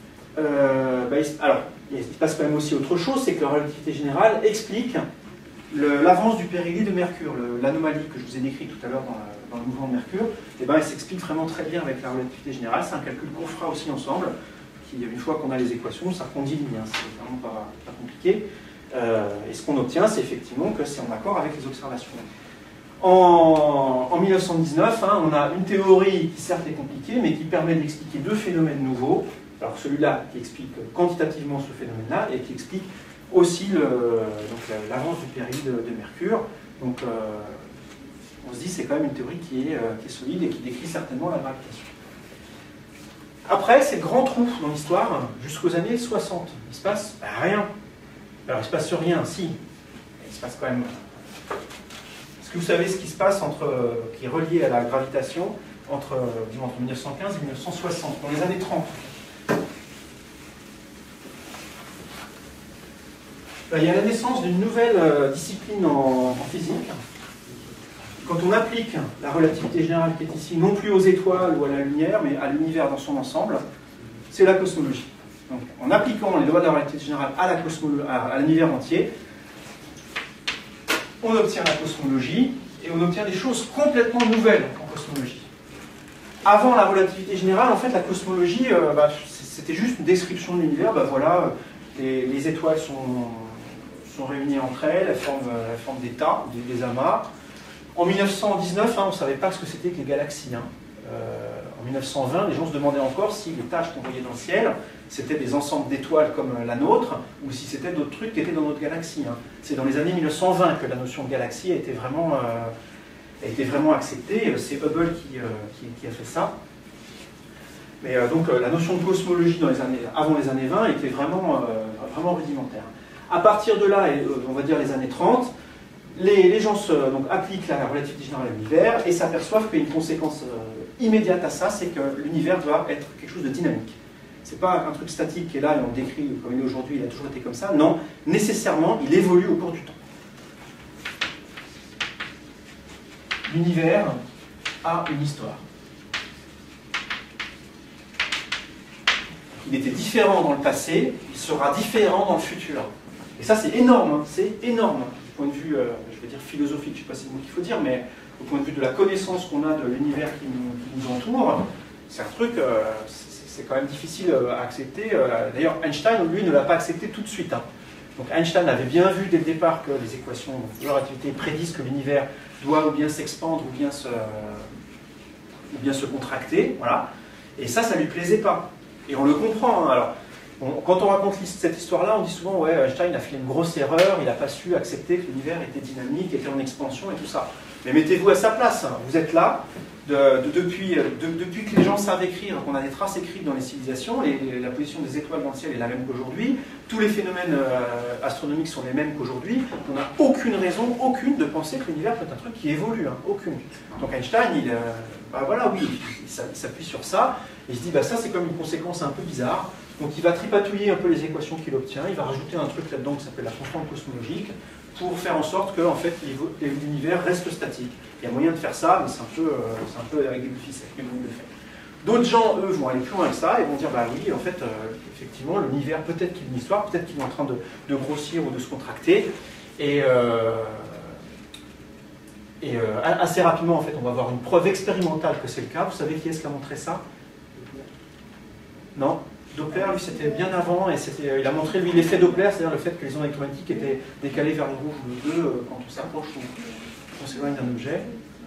euh, bah, il, alors, il se passe quand même aussi autre chose, c'est que la relativité générale explique l'avance du périhélie de Mercure, l'anomalie que je vous ai décrite tout à l'heure dans, dans le mouvement de Mercure. Et ben, elle s'explique vraiment très bien avec la relativité générale. C'est un calcul qu'on fera aussi ensemble, qui, une fois qu'on a les équations, ça condigne, hein, c'est vraiment pas, pas compliqué. Euh, et ce qu'on obtient, c'est effectivement que c'est en accord avec les observations. En, en mille neuf cent dix-neuf, hein, on a une théorie qui certes est compliquée, mais qui permet d'expliquer deux phénomènes nouveaux. Alors celui-là qui explique quantitativement ce phénomène-là, et qui explique aussi l'avance du périhélie de, de Mercure. Donc euh, on se dit c'est quand même une théorie qui est, euh, qui est solide et qui décrit certainement la gravitation. Après, c'est le grand trou dans l'histoire, jusqu'aux années soixante. Il se passe ben, rien. Alors il se passe rien, si. Il se passe quand même... Est-ce que vous savez ce qui se passe entre, qui est relié à la gravitation entre, disons, entre mille neuf cent quinze et mille neuf cent soixante, dans les années trente? Il y a la naissance d'une nouvelle euh, discipline en, en physique. Quand on applique la relativité générale qui est ici, non plus aux étoiles ou à la lumière, mais à l'univers dans son ensemble, c'est la cosmologie. Donc, en appliquant les lois de la relativité générale à l'univers entier, on obtient la cosmologie, et on obtient des choses complètement nouvelles en cosmologie. Avant la relativité générale, en fait, la cosmologie, euh, bah, c'était juste une description de l'univers. Bah, voilà, les, les étoiles sont... sont réunies entre elles, elles forment, elles forment des tas, des, des amas. En mille neuf cent dix-neuf, hein, on ne savait pas ce que c'était que les galaxies. Hein. Euh, en mille neuf cent vingt, les gens se demandaient encore si les taches qu'on voyait dans le ciel, c'était des ensembles d'étoiles comme la nôtre, ou si c'était d'autres trucs qui étaient dans notre galaxie. Hein. C'est dans les années mille neuf cent vingt que la notion de galaxie a été vraiment, euh, a été vraiment acceptée. C'est Hubble qui, euh, qui, qui a fait ça. Mais euh, donc euh, la notion de cosmologie dans les années, avant les années vingt était vraiment, euh, vraiment rudimentaire. À partir de là, et, euh, on va dire les années trente, les, les gens se, donc, appliquent la relativité générale à l'univers et s'aperçoivent qu'il y a une conséquence euh, immédiate à ça, c'est que l'univers doit être quelque chose de dynamique. C'est pas un truc statique qui est là et on décrit comme il est aujourd'hui, il a toujours été comme ça. Non, nécessairement, il évolue au cours du temps. L'univers a une histoire. Il était différent dans le passé, il sera différent dans le futur. Et ça, c'est énorme, hein, c'est énorme. Du point de vue, euh, je vais dire philosophique, je ne sais pas si c'est le mot qu'il faut dire, mais au point de vue de la connaissance qu'on a de l'univers qui nous, qui nous entoure, c'est un truc, euh, c'est quand même difficile à accepter. D'ailleurs, Einstein, lui, ne l'a pas accepté tout de suite. Hein. Donc Einstein avait bien vu dès le départ que les équations de relativité prédisent que l'univers doit ou bien s'expandre ou bien se, ou bien se contracter. Voilà. Et ça, ça ne lui plaisait pas. Et on le comprend. Hein. Alors, on, quand on raconte cette histoire-là, on dit souvent ouais, Einstein a fait une grosse erreur, il n'a pas su accepter que l'univers était dynamique, était en expansion et tout ça. Mais mettez-vous à sa place, hein. Vous êtes là, de, de, depuis, de, depuis que les gens savent écrire, qu'on a des traces écrites dans les civilisations, et la position des étoiles dans le ciel est la même qu'aujourd'hui, tous les phénomènes euh, astronomiques sont les mêmes qu'aujourd'hui, on n'a aucune raison, aucune, de penser que l'univers peut être un truc qui évolue, hein, aucune. Donc Einstein, il, euh, bah voilà, oui, il s'appuie sur ça, et il se dit, bah ça c'est comme une conséquence un peu bizarre, donc il va tripatouiller un peu les équations qu'il obtient, il va rajouter un truc là-dedans qui s'appelle la constante cosmologique, pour faire en sorte que en fait, l'univers reste statique. Il y a moyen de faire ça, mais c'est un peu, euh, c'est un peu avec des ficelles, mais bon, il le fait. D'autres gens, eux, vont aller plus loin que ça et vont dire, bah oui, en fait, euh, effectivement, l'univers, peut-être qu'il y a une histoire, peut-être qu'il est en train de, de grossir ou de se contracter. Et, euh, et euh, assez rapidement, en fait, on va avoir une preuve expérimentale que c'est le cas. Vous savez qui est-ce qui a montré ça? Non? Doppler, lui, c'était bien avant, et il a montré, lui, l'effet Doppler, c'est-à-dire le fait que les ondes électromagnétiques étaient décalées vers le rouge ou le bleu euh, quand on s'approche ou on s'éloigne d'un objet.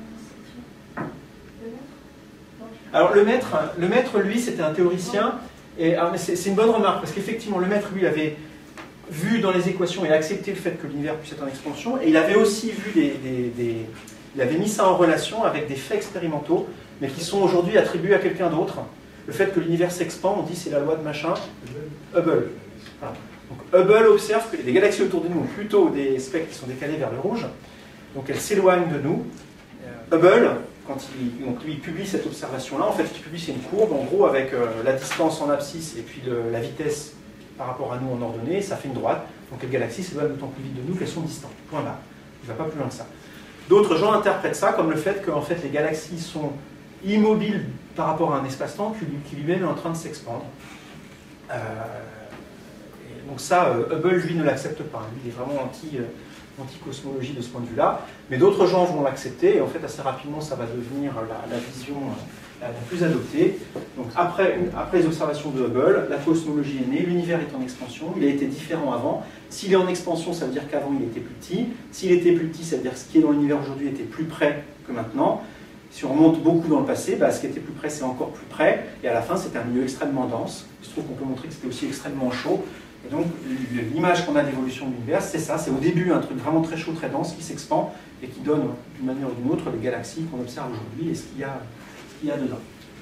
Alors, le maître, le maître lui, c'était un théoricien, et ah, c'est une bonne remarque, parce qu'effectivement, le maître, lui, avait vu dans les équations et accepté le fait que l'univers puisse être en expansion, et il avait aussi vu des, des, des... il avait mis ça en relation avec des faits expérimentaux, mais qui sont aujourd'hui attribués à quelqu'un d'autre. Le fait que l'univers s'expand, on dit c'est la loi de machin, Hubble. Voilà. Donc Hubble observe que les galaxies autour de nous ont plutôt des spectres qui sont décalés vers le rouge, donc elles s'éloignent de nous. Hubble, quand il, donc lui, il publie cette observation-là, en fait, ce qu'il publie, c'est une courbe, en gros, avec euh, la distance en abscisse et puis le, la vitesse par rapport à nous en ordonnée, ça fait une droite. Donc les galaxies s'éloignent d'autant plus vite de nous qu'elles sont distantes. Point barre. Il ne va pas plus loin que ça. D'autres gens interprètent ça comme le fait que en fait, les galaxies sont immobiles par rapport à un espace-temps qui lui-même est en train de s'expandre. Euh, donc ça, euh, Hubble, lui, ne l'accepte pas. Lui, il est vraiment anti... Euh, anti-cosmologie de ce point de vue-là, mais d'autres gens vont l'accepter, et en fait, assez rapidement, ça va devenir la, la vision la, la plus adoptée. Donc, après, après les observations de Hubble, la cosmologie est née, l'univers est en expansion, il a été différent avant. S'il est en expansion, ça veut dire qu'avant, il était plus petit. S'il était plus petit, ça veut dire que ce qui est dans l'univers aujourd'hui était plus près que maintenant. Si on remonte beaucoup dans le passé, bah, ce qui était plus près, c'est encore plus près, et à la fin, c'était un milieu extrêmement dense. Il se trouve qu'on peut montrer que c'était aussi extrêmement chaud. Et donc, l'image qu'on a d'évolution de l'univers, c'est ça, c'est au début un truc vraiment très chaud, très dense, qui s'expand et qui donne, d'une manière ou d'une autre, les galaxies qu'on observe aujourd'hui et ce qu'il y a, ce qu'il y a dedans.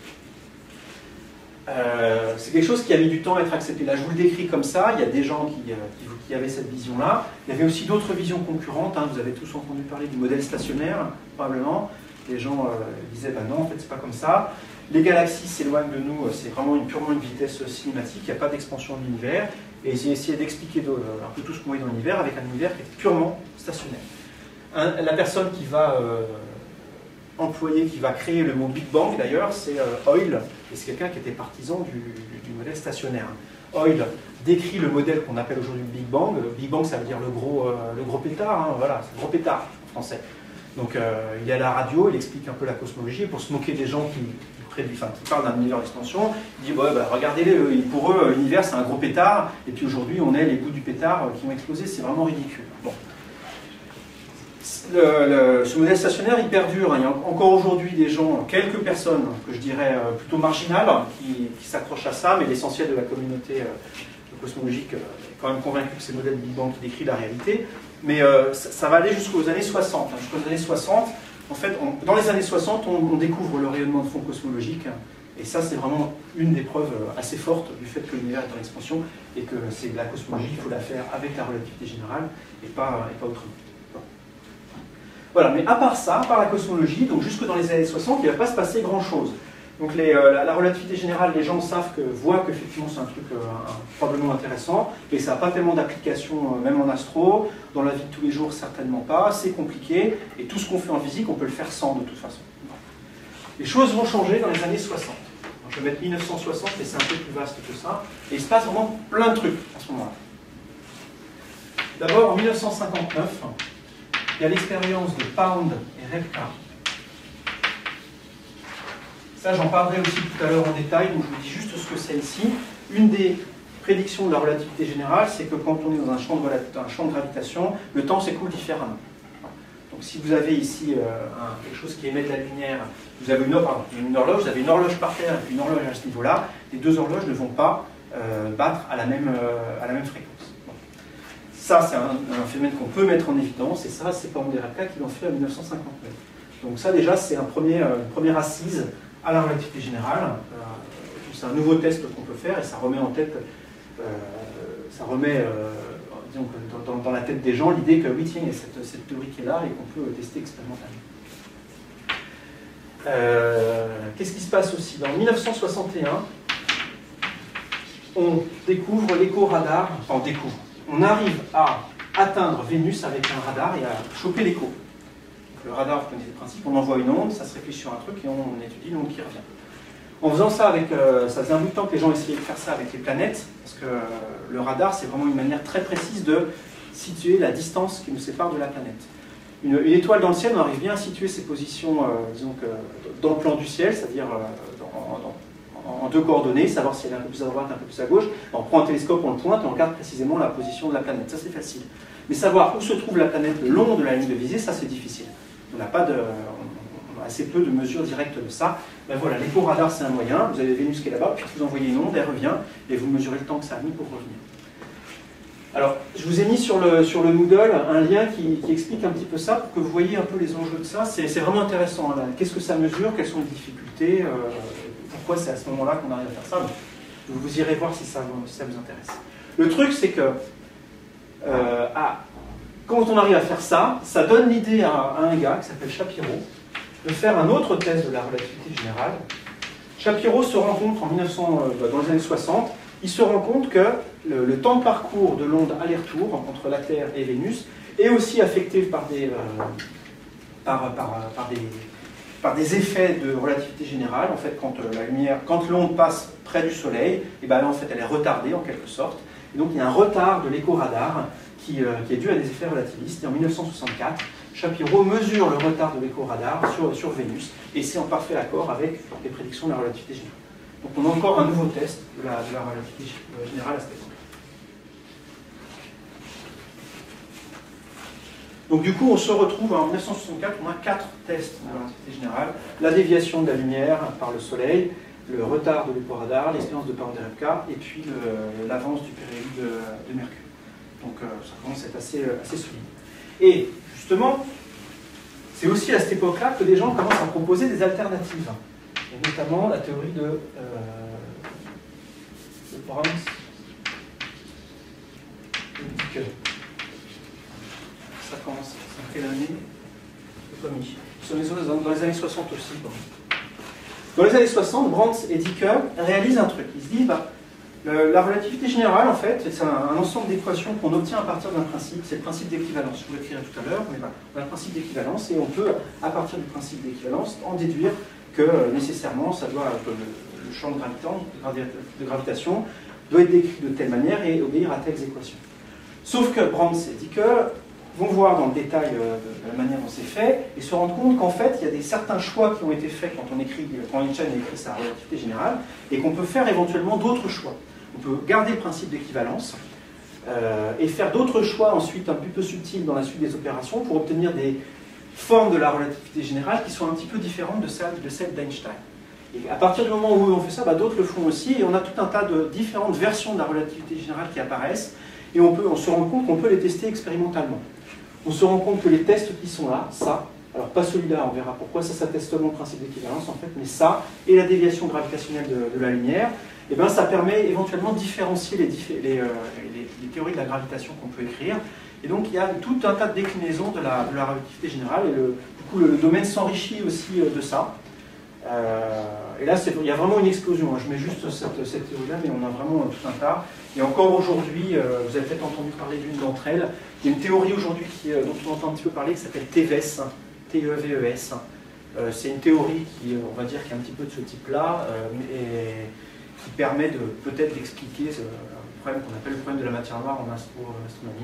Euh, c'est quelque chose qui a mis du temps à être accepté. Là, je vous le décris comme ça, il y a des gens qui, qui, qui avaient cette vision-là. Il y avait aussi d'autres visions concurrentes, hein. Vous avez tous entendu parler du modèle stationnaire, probablement. Les gens euh, disaient, ben non, en fait, c'est pas comme ça. Les galaxies s'éloignent de nous, c'est vraiment une, purement une vitesse cinématique, il n'y a pas d'expansion de l'univers. Et j'ai essayé d'expliquer un peu tout ce qu'on voit dans l'univers avec un univers qui est purement stationnaire. Un, la personne qui va euh, employer, qui va créer le mot Big Bang, d'ailleurs, c'est euh, Hoyle, et c'est quelqu'un qui était partisan du, du modèle stationnaire. Hoyle décrit le modèle qu'on appelle aujourd'hui le Big Bang. Le Big Bang, ça veut dire le gros, euh, le gros pétard, hein, voilà, c'est le gros pétard en français. Donc euh, il est à la radio, il explique un peu la cosmologie, et pour se moquer des gens qui, qui, prédit, enfin, qui parlent d'un univers d'expansion, il dit ouais, bah, regardez-les, pour eux l'univers c'est un gros pétard, et puis aujourd'hui on est les bouts du pétard qui ont explosé, c'est vraiment ridicule. Bon. Le, le, ce modèle stationnaire il perdure, il y a encore aujourd'hui des gens, quelques personnes que je dirais plutôt marginales, qui, qui s'accrochent à ça, mais l'essentiel de la communauté euh, cosmologique est quand même convaincu que c'est le modèle Big Bang qui décrit la réalité. Mais euh, ça, ça va aller jusqu'aux années soixante. Hein. Jusqu'aux années soixante, en fait, on, dans les années soixante, on, on découvre le rayonnement de fond cosmologique. Et ça, c'est vraiment une des preuves assez fortes du fait que l'univers est en expansion et que c'est la cosmologie, il faut la faire avec la relativité générale et pas, et pas autrement. Bon. Voilà, mais à part ça, à part la cosmologie, donc jusque dans les années soixante, il ne va pas se passer grand-chose. Donc les, euh, la, la relativité générale, les gens savent que, voient qu'effectivement c'est un truc euh, un, probablement intéressant, mais ça n'a pas tellement d'application, euh, même en astro, dans la vie de tous les jours certainement pas, c'est compliqué, et tout ce qu'on fait en physique, on peut le faire sans de toute façon. Les choses vont changer dans les années soixante. Alors, je vais mettre mille neuf cent soixante, et c'est un peu plus vaste que ça, et il se passe vraiment plein de trucs à ce moment-là. D'abord, en mille neuf cent cinquante-neuf, il y a l'expérience de Pound et Repka. Ça, j'en parlerai aussi tout à l'heure en détail, donc je vous dis juste ce que c'est ici. Une des prédictions de la relativité générale, c'est que quand on est dans un champ de, un champ de gravitation, le temps s'écoule différemment. Donc si vous avez ici euh, un, quelque chose qui émet de la lumière, vous avez une, pardon, une horloge, vous avez une horloge par terre et une horloge à ce niveau-là, les deux horloges ne vont pas euh, battre à la même, euh, à la même fréquence. Bon. ça, c'est un, un phénomène qu'on peut mettre en évidence, et ça, c'est Paul Derepka qui l'ont fait en mille neuf cent cinquante-neuf. Donc ça, déjà, c'est un premier, euh, une première assise à la relativité générale. Euh, c'est un nouveau test qu'on peut faire, et ça remet en tête, euh, ça remet euh, disons, dans, dans, dans la tête des gens l'idée que oui, tiens, il y a cette, cette théorie qui est là, et qu'on peut tester expérimentalement. Euh, Qu'est-ce qui se passe aussi? En mille neuf cent soixante et un, on découvre l'écho-radar, enfin on découvre, on arrive à atteindre Vénus avec un radar et à choper l'écho. Le radar, vous connaissez le principe, on envoie une onde, ça se réfléchit sur un truc et on étudie l'onde qui revient. En faisant ça avec, euh, ça faisait un bout de temps que les gens essayaient de faire ça avec les planètes, parce que euh, le radar c'est vraiment une manière très précise de situer la distance qui nous sépare de la planète. Une, une étoile dans le ciel, on arrive bien à situer ses positions, euh, disons que dans le plan du ciel, c'est-à-dire euh, dans, dans en deux coordonnées, savoir si elle est un peu plus à droite, un peu plus à gauche. On prend un télescope, on le pointe et on regarde précisément la position de la planète. Ça, c'est facile. Mais savoir où se trouve la planète le long de la ligne de visée, ça, c'est difficile. On n'a pas de, on a assez peu de mesures directes de ça. Ben voilà, l'écho-radar, c'est un moyen. Vous avez Vénus qui est là-bas, puis vous envoyez une onde, elle revient, et vous mesurez le temps que ça a mis pour revenir. Alors, je vous ai mis sur le, sur le Moodle un lien qui, qui explique un petit peu ça, pour que vous voyez un peu les enjeux de ça. C'est vraiment intéressant. Qu'est-ce que ça mesure? Quelles sont les difficultés? euh, Pourquoi c'est à ce moment-là qu'on arrive à faire ça? Donc, vous irez voir si ça, si ça vous intéresse. Le truc, c'est que euh, ah, quand on arrive à faire ça, ça donne l'idée à, à un gars qui s'appelle Shapiro de faire un autre test de la relativité générale. Shapiro se rend compte en mille neuf cents, euh, dans les années soixante, il se rend compte que le, le temps de parcours de l'onde aller-retour entre la Terre et Vénus est aussi affecté par des, euh, par, par, par des par des effets de relativité générale. En fait, quand la lumière, quand l'onde passe près du Soleil, et ben là, en fait, elle est retardée en quelque sorte. Et donc, il y a un retard de l'écho-radar qui, euh, qui est dû à des effets relativistes. Et en mille neuf cent soixante-quatre, Shapiro mesure le retard de l'écho-radar sur, sur Vénus, et c'est en parfait accord avec les prédictions de la relativité générale. Donc, on a encore un nouveau test de la, de la relativité générale à cette époque. Donc du coup, on se retrouve en mille neuf cent soixante-quatre, on a quatre tests de la relativité générale. La déviation de la lumière par le Soleil, le retard de l'écho-radar, l'expérience de Paul Derepka, et puis l'avance du périhélie de, de Mercure. Donc euh, ça commence à être assez, assez solide. Et justement, c'est aussi à cette époque-là que des gens commencent à proposer des alternatives. Et notamment la théorie de, euh, de Browns et Dicke. Ça commence, ça fait l'année, c'est pas mis. Nous sommes dans les années soixante aussi. Bon. Dans les années soixante, Browns et Dicke réalisent un truc. Ils se disent, bah, le, la relativité générale, en fait, c'est un, un ensemble d'équations qu'on obtient à partir d'un principe. C'est le principe d'équivalence. Je vous l'écrirai tout à l'heure, mais voilà. On a le principe d'équivalence et on peut, à partir du principe d'équivalence, en déduire que euh, nécessairement, ça doit, que le, le champ de, gravitant, de gravitation doit être décrit de telle manière et obéir à telles équations. Sauf que Browns et Dicke vont voir dans le détail euh, de la manière dont c'est fait et se rendre compte qu'en fait, il y a des certains choix qui ont été faits quand, on écrit, quand Einstein a écrit sa relativité générale et qu'on peut faire éventuellement d'autres choix. On peut garder le principe d'équivalence euh, et faire d'autres choix ensuite un petit peu subtils dans la suite des opérations pour obtenir des formes de la relativité générale qui sont un petit peu différentes de celles de celle d'Einstein. Et à partir du moment où on fait ça, bah, d'autres le font aussi et on a tout un tas de différentes versions de la relativité générale qui apparaissent et on, peut, on se rend compte qu'on peut les tester expérimentalement. On se rend compte que les tests qui sont là, ça, alors pas celui-là, on verra pourquoi, ça, ça teste seulement le principe d'équivalence en fait, mais ça, et la déviation gravitationnelle de, de la lumière, et ben, ça permet éventuellement de différencier les, les, euh, les, les théories de la gravitation qu'on peut écrire. Et donc il y a tout un tas de déclinaisons de la, de la relativité générale, et le, du coup le, le domaine s'enrichit aussi euh, de ça. Euh, et là, il y a vraiment une explosion. Je mets juste cette, cette théorie-là, mais on a vraiment tout un tas. Et encore aujourd'hui, euh, vous avez peut-être entendu parler d'une d'entre elles. Il y a une théorie aujourd'hui euh, dont on entend un petit peu parler, qui s'appelle T V E S, T E V E S. Euh, C'est une théorie qui, on va dire, qui est un petit peu de ce type-là, euh, et qui permet de peut-être d'expliquer euh, un problème qu'on appelle le problème de la matière noire en astro astronomie.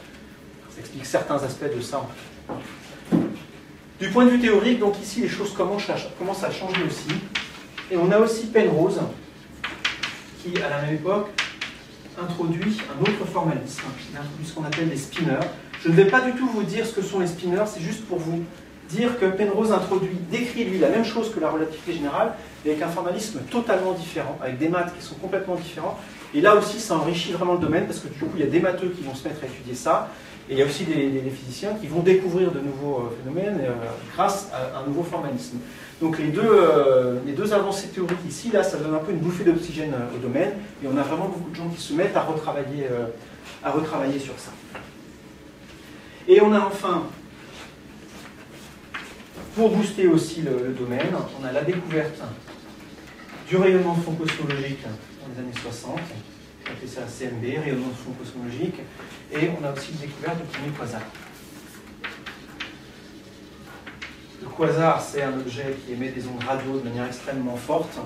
Ça explique certains aspects de ça. En fait. Du point de vue théorique, donc ici, les choses commencent à, commencent à changer aussi. Et on a aussi Penrose, qui, à la même époque, introduit un autre formalisme. Il introduit ce qu'on appelle les spinners. Je ne vais pas du tout vous dire ce que sont les spinners, c'est juste pour vous dire que Penrose introduit, décrit lui la même chose que la relativité générale, mais avec un formalisme totalement différent, avec des maths qui sont complètement différents. Et là aussi, ça enrichit vraiment le domaine, parce que du coup, il y a des matheux qui vont se mettre à étudier ça, et il y a aussi des, des, des physiciens qui vont découvrir de nouveaux euh, phénomènes euh, grâce à un nouveau formalisme. Donc les deux, euh, les deux avancées théoriques ici, là, ça donne un peu une bouffée d'oxygène euh, au domaine, et on a vraiment beaucoup de gens qui se mettent à retravailler, euh, à retravailler sur ça. Et on a enfin, pour booster aussi le, le domaine, on a la découverte du rayonnement de fond cosmologique dans les années soixante, on appelle ça C M B, rayonnement de fond cosmologique, et on a aussi la découverte du premier quasar. Le quasar, c'est un objet qui émet des ondes radio de manière extrêmement forte.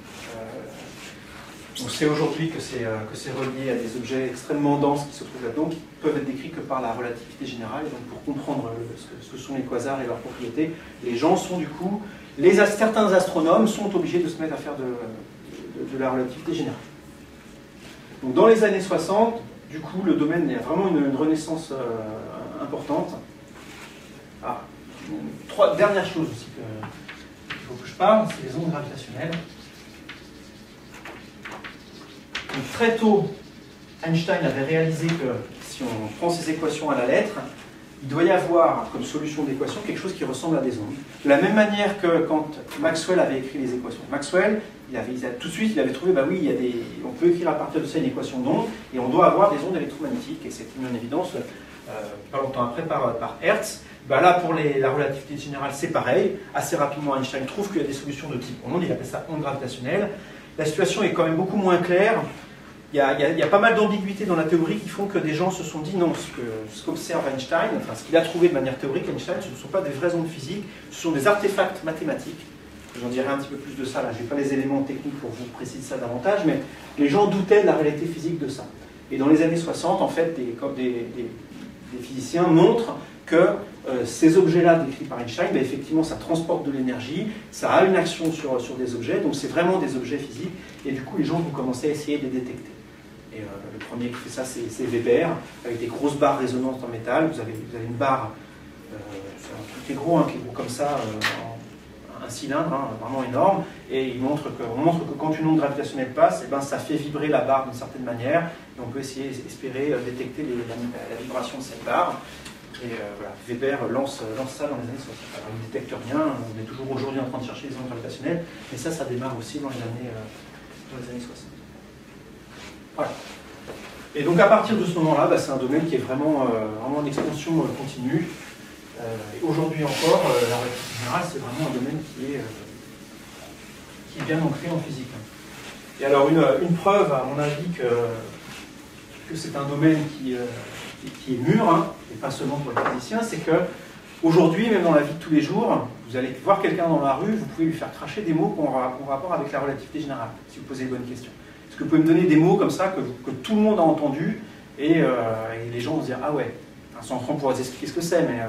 Euh, on sait aujourd'hui que c'est euh, que c'est relié à des objets extrêmement denses qui se trouvent là-dedans, qui peuvent être décrits que par la relativité générale. Et donc pour comprendre le, ce, que, ce que sont les quasars et leurs propriétés, les gens sont du coup, les, certains astronomes sont obligés de se mettre à faire de, de, de la relativité générale. Donc dans les années soixante, du coup, le domaine, il y a vraiment une, une renaissance euh, importante. Ah. Trois dernières choses aussi qu'il faut que je parle, c'est les ondes gravitationnelles. Donc, très tôt, Einstein avait réalisé que si on prend ces équations à la lettre, il doit y avoir comme solution d'équation quelque chose qui ressemble à des ondes. De la même manière que quand Maxwell avait écrit les équations. Maxwell, il avait, il a, tout de suite, il avait trouvé, bah oui, il y a des, on peut écrire à partir de ça une équation d'ondes, et on doit avoir des ondes électromagnétiques, et c'est mis en évidence euh, pas longtemps après par, par Hertz. Ben là, pour les, la relativité générale, c'est pareil. Assez rapidement, Einstein trouve qu'il y a des solutions de type onde, il appelle ça onde gravitationnelle. La situation est quand même beaucoup moins claire. Il y a, il y a, il y a pas mal d'ambiguïtés dans la théorie qui font que des gens se sont dit non, ce qu'observe ce Einstein, enfin ce qu'il a trouvé de manière théorique, Einstein, ce ne sont pas des vraies ondes physiques, ce sont des artefacts mathématiques. J'en dirai un petit peu plus de ça, là, je n'ai pas les éléments techniques pour vous préciser ça davantage, mais les gens doutaient de la réalité physique de ça. Et dans les années soixante, en fait, des, des, des, des physiciens montrent que euh, ces objets-là décrits par Einstein, ben, effectivement, ça transporte de l'énergie, ça a une action sur, sur des objets, donc c'est vraiment des objets physiques, et du coup, les gens vont commencer à essayer de les détecter. Et euh, le premier qui fait ça, c'est Weber, avec des grosses barres résonantes en métal. Vous avez, vous avez une barre, euh, c'est un truc qui est gros, hein, qui est gros comme ça, euh, en, un cylindre, hein, vraiment énorme, et il montre que, on montre que quand une onde gravitationnelle passe, eh ben, ça fait vibrer la barre d'une certaine manière, et on peut essayer, espérer euh, détecter les, la, la vibration de cette barre. Et euh, voilà, Weber lance, lance ça dans les années soixante. Alors, il ne détecte rien, on est toujours aujourd'hui en train de chercher les ondes gravitationnelles, mais ça, ça démarre aussi dans les années, euh, dans les années soixante. Voilà. Et donc à partir de ce moment-là, bah, c'est un domaine qui est vraiment, euh, vraiment en expansion euh, continue. Euh, et aujourd'hui encore, euh, la relativité générale, c'est vraiment un domaine qui est, euh, qui est bien ancré en physique. Et alors une, une preuve, à mon avis, que, que c'est un domaine qui... Euh, qui est mûr, hein, et pas seulement pour les physiciens, c'est que aujourd'hui, même dans la vie de tous les jours, vous allez voir quelqu'un dans la rue, vous pouvez lui faire cracher des mots qui ont rapport avec la relativité générale, si vous posez les bonnes questions. Est-ce que vous pouvez me donner des mots comme ça que, que tout le monde a entendu, et, euh, et les gens vont se dire, ah ouais, sans on pourra vous expliquer ce que c'est, mais... Euh,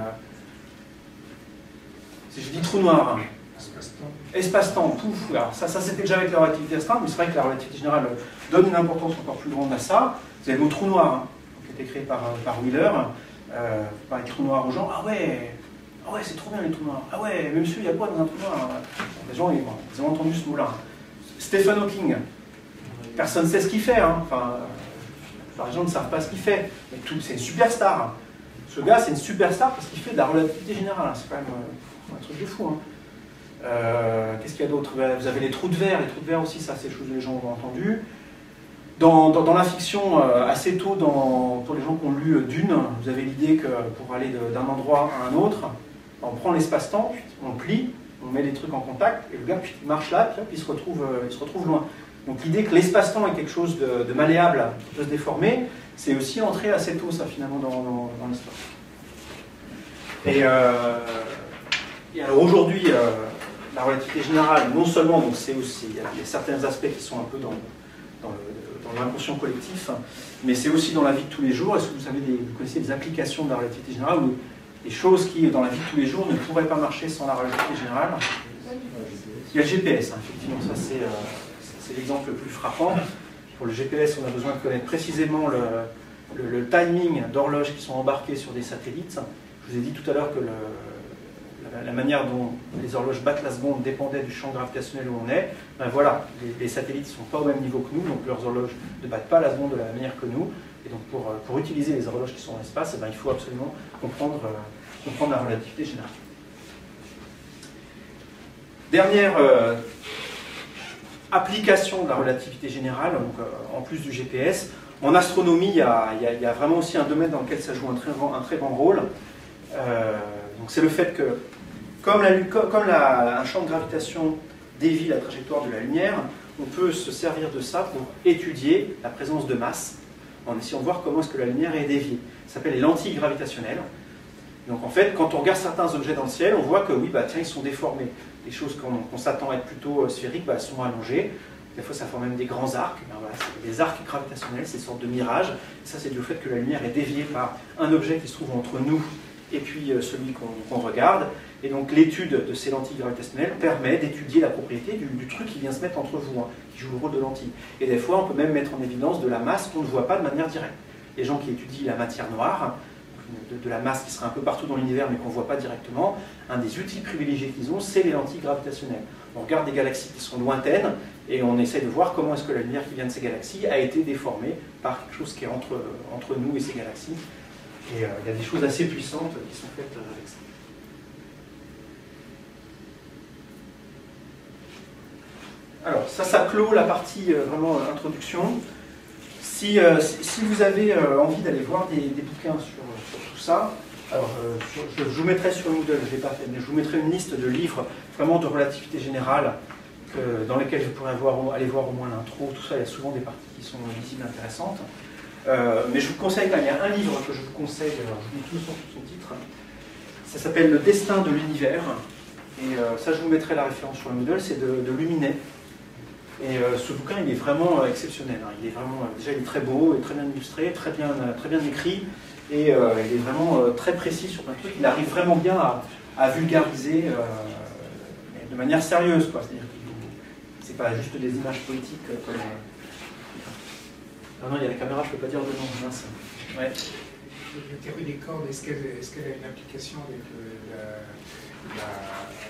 si je dis trou noir, hein, espace-temps, espace-temps, pouf, alors ça, ça c'était déjà avec la relativité restreinte, mais c'est vrai que la relativité générale donne une importance encore plus grande à ça. Vous avez le mot trou noir, hein, créé par, par Wheeler, euh, par les trous noirs aux gens. Ah ouais, ah ouais, c'est trop bien les trous noirs. Ah ouais, mais monsieur, il y a quoi dans un trou noir? Les gens, ils, ils ont entendu ce mot-là. Stephen Hawking, personne ne sait ce qu'il fait. Hein. Enfin, les gens ne savent pas ce qu'il fait. Mais c'est une superstar. Ce gars, c'est une superstar parce qu'il fait de la relativité générale. C'est quand même euh, un truc de fou. Hein. Euh, Qu'est-ce qu'il y a d'autre? Vous avez les trous de verre. Les trous de verre aussi, ça, c'est des choses que les gens ont entendu. Dans, dans, dans la fiction, euh, assez tôt, dans, pour les gens qui ont lu euh, Dune, vous avez l'idée que pour aller d'un endroit à un autre, on prend l'espace-temps, on le plie, on met les trucs en contact, et le gars il marche là, puis il se retrouve, euh, il se retrouve loin. Donc l'idée que l'espace-temps est quelque chose de, de malléable, qui peut se déformer, c'est aussi entré assez tôt, ça, finalement, dans, dans, dans l'histoire. Et, euh, et alors aujourd'hui, euh, la relativité générale, non seulement, donc c'est aussi, il y, a, il y a certains aspects qui sont un peu dans, dans le dans l'inconscient collectif, mais c'est aussi dans la vie de tous les jours. Est-ce que vous savez, des, vous connaissez des applications de la relativité générale ou des choses qui, dans la vie de tous les jours, ne pourraient pas marcher sans la relativité générale? Il y a le G P S, hein, effectivement, ça c'est euh, l'exemple le plus frappant. Pour le G P S, on a besoin de connaître précisément le, le, le timing d'horloges qui sont embarquées sur des satellites. Je vous ai dit tout à l'heure que le, la la, la manière dont les horloges battent la seconde dépendait du champ gravitationnel où on est, ben voilà, les, les satellites ne sont pas au même niveau que nous, donc leurs horloges ne battent pas la seconde de la même manière que nous. Et donc pour, pour utiliser les horloges qui sont dans l'espace, eh ben, il faut absolument comprendre, euh, comprendre la relativité générale. Dernière euh, application de la relativité générale, donc, euh, en plus du G P S, en astronomie, il y, a, il, y a, il y a vraiment aussi un domaine dans lequel ça joue un très grand, un très grand rôle. Euh, donc c'est le fait que, comme, la, comme la, un champ de gravitation dévie la trajectoire de la lumière, on peut se servir de ça pour étudier la présence de masse, en essayant de voir comment est-ce que la lumière est déviée. Ça s'appelle les lentilles gravitationnelles. Donc en fait, quand on regarde certains objets dans le ciel, on voit que oui, bah, tiens, ils sont déformés. Les choses qu'on qu'on s'attend à être plutôt sphériques, bah, elles sont allongées. Des fois, ça forme même des grands arcs. Ben voilà, c'est des arcs gravitationnels, c'est une sorte de mirage. Et ça, c'est dû au fait que la lumière est déviée par un objet qui se trouve entre nous et puis euh, celui qu'on qu'on regarde. Et donc, l'étude de ces lentilles gravitationnelles permet d'étudier la propriété du, du truc qui vient se mettre entre vous, hein, qui joue le rôle de lentille. Et des fois, on peut même mettre en évidence de la masse qu'on ne voit pas de manière directe. Les gens qui étudient la matière noire, de, de la masse qui serait un peu partout dans l'univers mais qu'on ne voit pas directement, un des outils privilégiés qu'ils ont, c'est les lentilles gravitationnelles. On regarde des galaxies qui sont lointaines et on essaie de voir comment est-ce que la lumière qui vient de ces galaxies a été déformée par quelque chose qui est entre, entre nous et ces galaxies. Et euh, il y a des choses assez puissantes qui sont faites avec ça. Alors, ça, ça clôt la partie euh, vraiment euh, introduction. Si, euh, si vous avez euh, envie d'aller voir des, des bouquins sur, sur tout ça, alors, euh, sur, je, je vous mettrai sur Moodle, je ne l'ai pas fait, mais je vous mettrai une liste de livres vraiment de relativité générale que, dans lesquels vous pourrez voir, aller voir au moins l'intro, tout ça, il y a souvent des parties qui sont lisibles intéressantes. Euh, mais je vous conseille quand même, il y a un livre que je vous conseille, alors je vous dis tout son, tout son titre, ça s'appelle Le destin de l'univers, et euh, ça je vous mettrai la référence sur le Moodle, c'est de, de Luminet. Et euh, ce bouquin, il est vraiment euh, exceptionnel. Hein. Il est vraiment, euh, déjà, il est très beau, et très bien illustré, très bien, euh, très bien écrit, et euh, il est vraiment euh, très précis sur plein de trucs. Il arrive vraiment bien à, à vulgariser euh, de manière sérieuse, quoi. C'est-à-dire que c'est pas juste des images poétiques euh, comme. Euh... Non, non, il y a la caméra, je peux pas dire de nom. Mince. Ouais. La théorie des cordes, est-ce qu'elle est qu'elle a une application avec euh, la, la,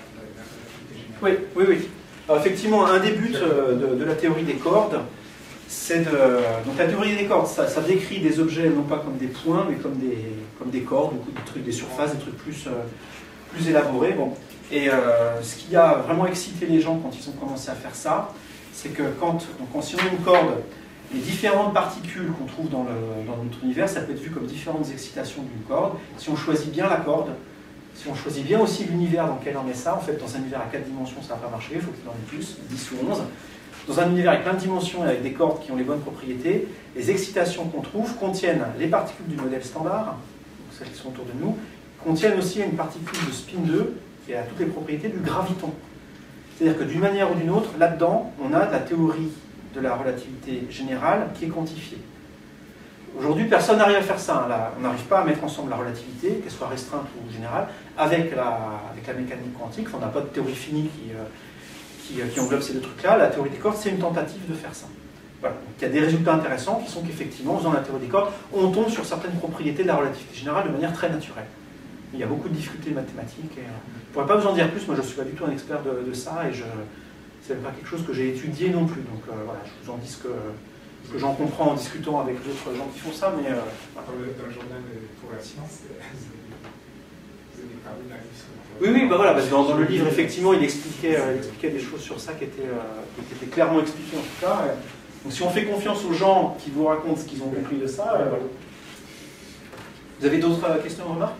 la, la, la, la, la, la, la, la, la, la, la, Oui, oui, oui. Alors, effectivement, un des buts de, de la théorie des cordes, c'est de... Donc la théorie des cordes, ça, ça décrit des objets non pas comme des points, mais comme des, comme des cordes, des trucs, des surfaces, des trucs plus, euh, plus élaborés. Bon. Et euh, ce qui a vraiment excité les gens quand ils ont commencé à faire ça, c'est que quand, donc, quand si on a une corde, les différentes particules qu'on trouve dans, le, dans notre univers, ça peut être vu comme différentes excitations d'une corde. Si on choisit bien la corde, si on choisit bien aussi l'univers dans lequel on met ça, en fait, dans un univers à quatre dimensions, ça ne va pas marcher, il faut qu'il en ait plus, dix ou onze. Dans un univers avec plein de dimensions et avec des cordes qui ont les bonnes propriétés, les excitations qu'on trouve contiennent les particules du modèle standard, donc celles qui sont autour de nous, contiennent aussi une particule de spin deux qui a toutes les propriétés du graviton. C'est-à-dire que d'une manière ou d'une autre, là-dedans, on a la théorie de la relativité générale qui est quantifiée. Aujourd'hui, personne n'arrive à faire ça. Hein. Là, on n'arrive pas à mettre ensemble la relativité, qu'elle soit restreinte ou générale, avec la, avec la mécanique quantique. Enfin, on n'a pas de théorie finie qui, euh, qui, euh, qui englobe ces deux trucs-là. La théorie des cordes, c'est une tentative de faire ça. Voilà. Donc, il y a des résultats intéressants qui sont qu'effectivement, en faisant la théorie des cordes, on tombe sur certaines propriétés de la relativité générale de manière très naturelle. Il y a beaucoup de difficultés mathématiques. Et, euh, je ne pourrais pas vous en dire plus. Moi, je ne suis pas du tout un expert de, de ça et je c'est pas quelque chose que j'ai étudié non plus. Donc euh, voilà, je vous en dis ce que... Ce que j'en comprends en discutant avec d'autres gens qui font ça, mais... Euh, voilà. Dans, le, dans le journal pour la science, vous avez parlé d'un livre sur... Oui, oui, bah voilà, parce que dans, dans le livre, effectivement, il expliquait, euh, il expliquait des choses sur ça qui étaient, euh, qui étaient clairement expliquées en tout cas. Et, donc si on fait confiance aux gens qui vous racontent ce qu'ils ont compris de ça... Euh, vous avez d'autres questions ou remarques ?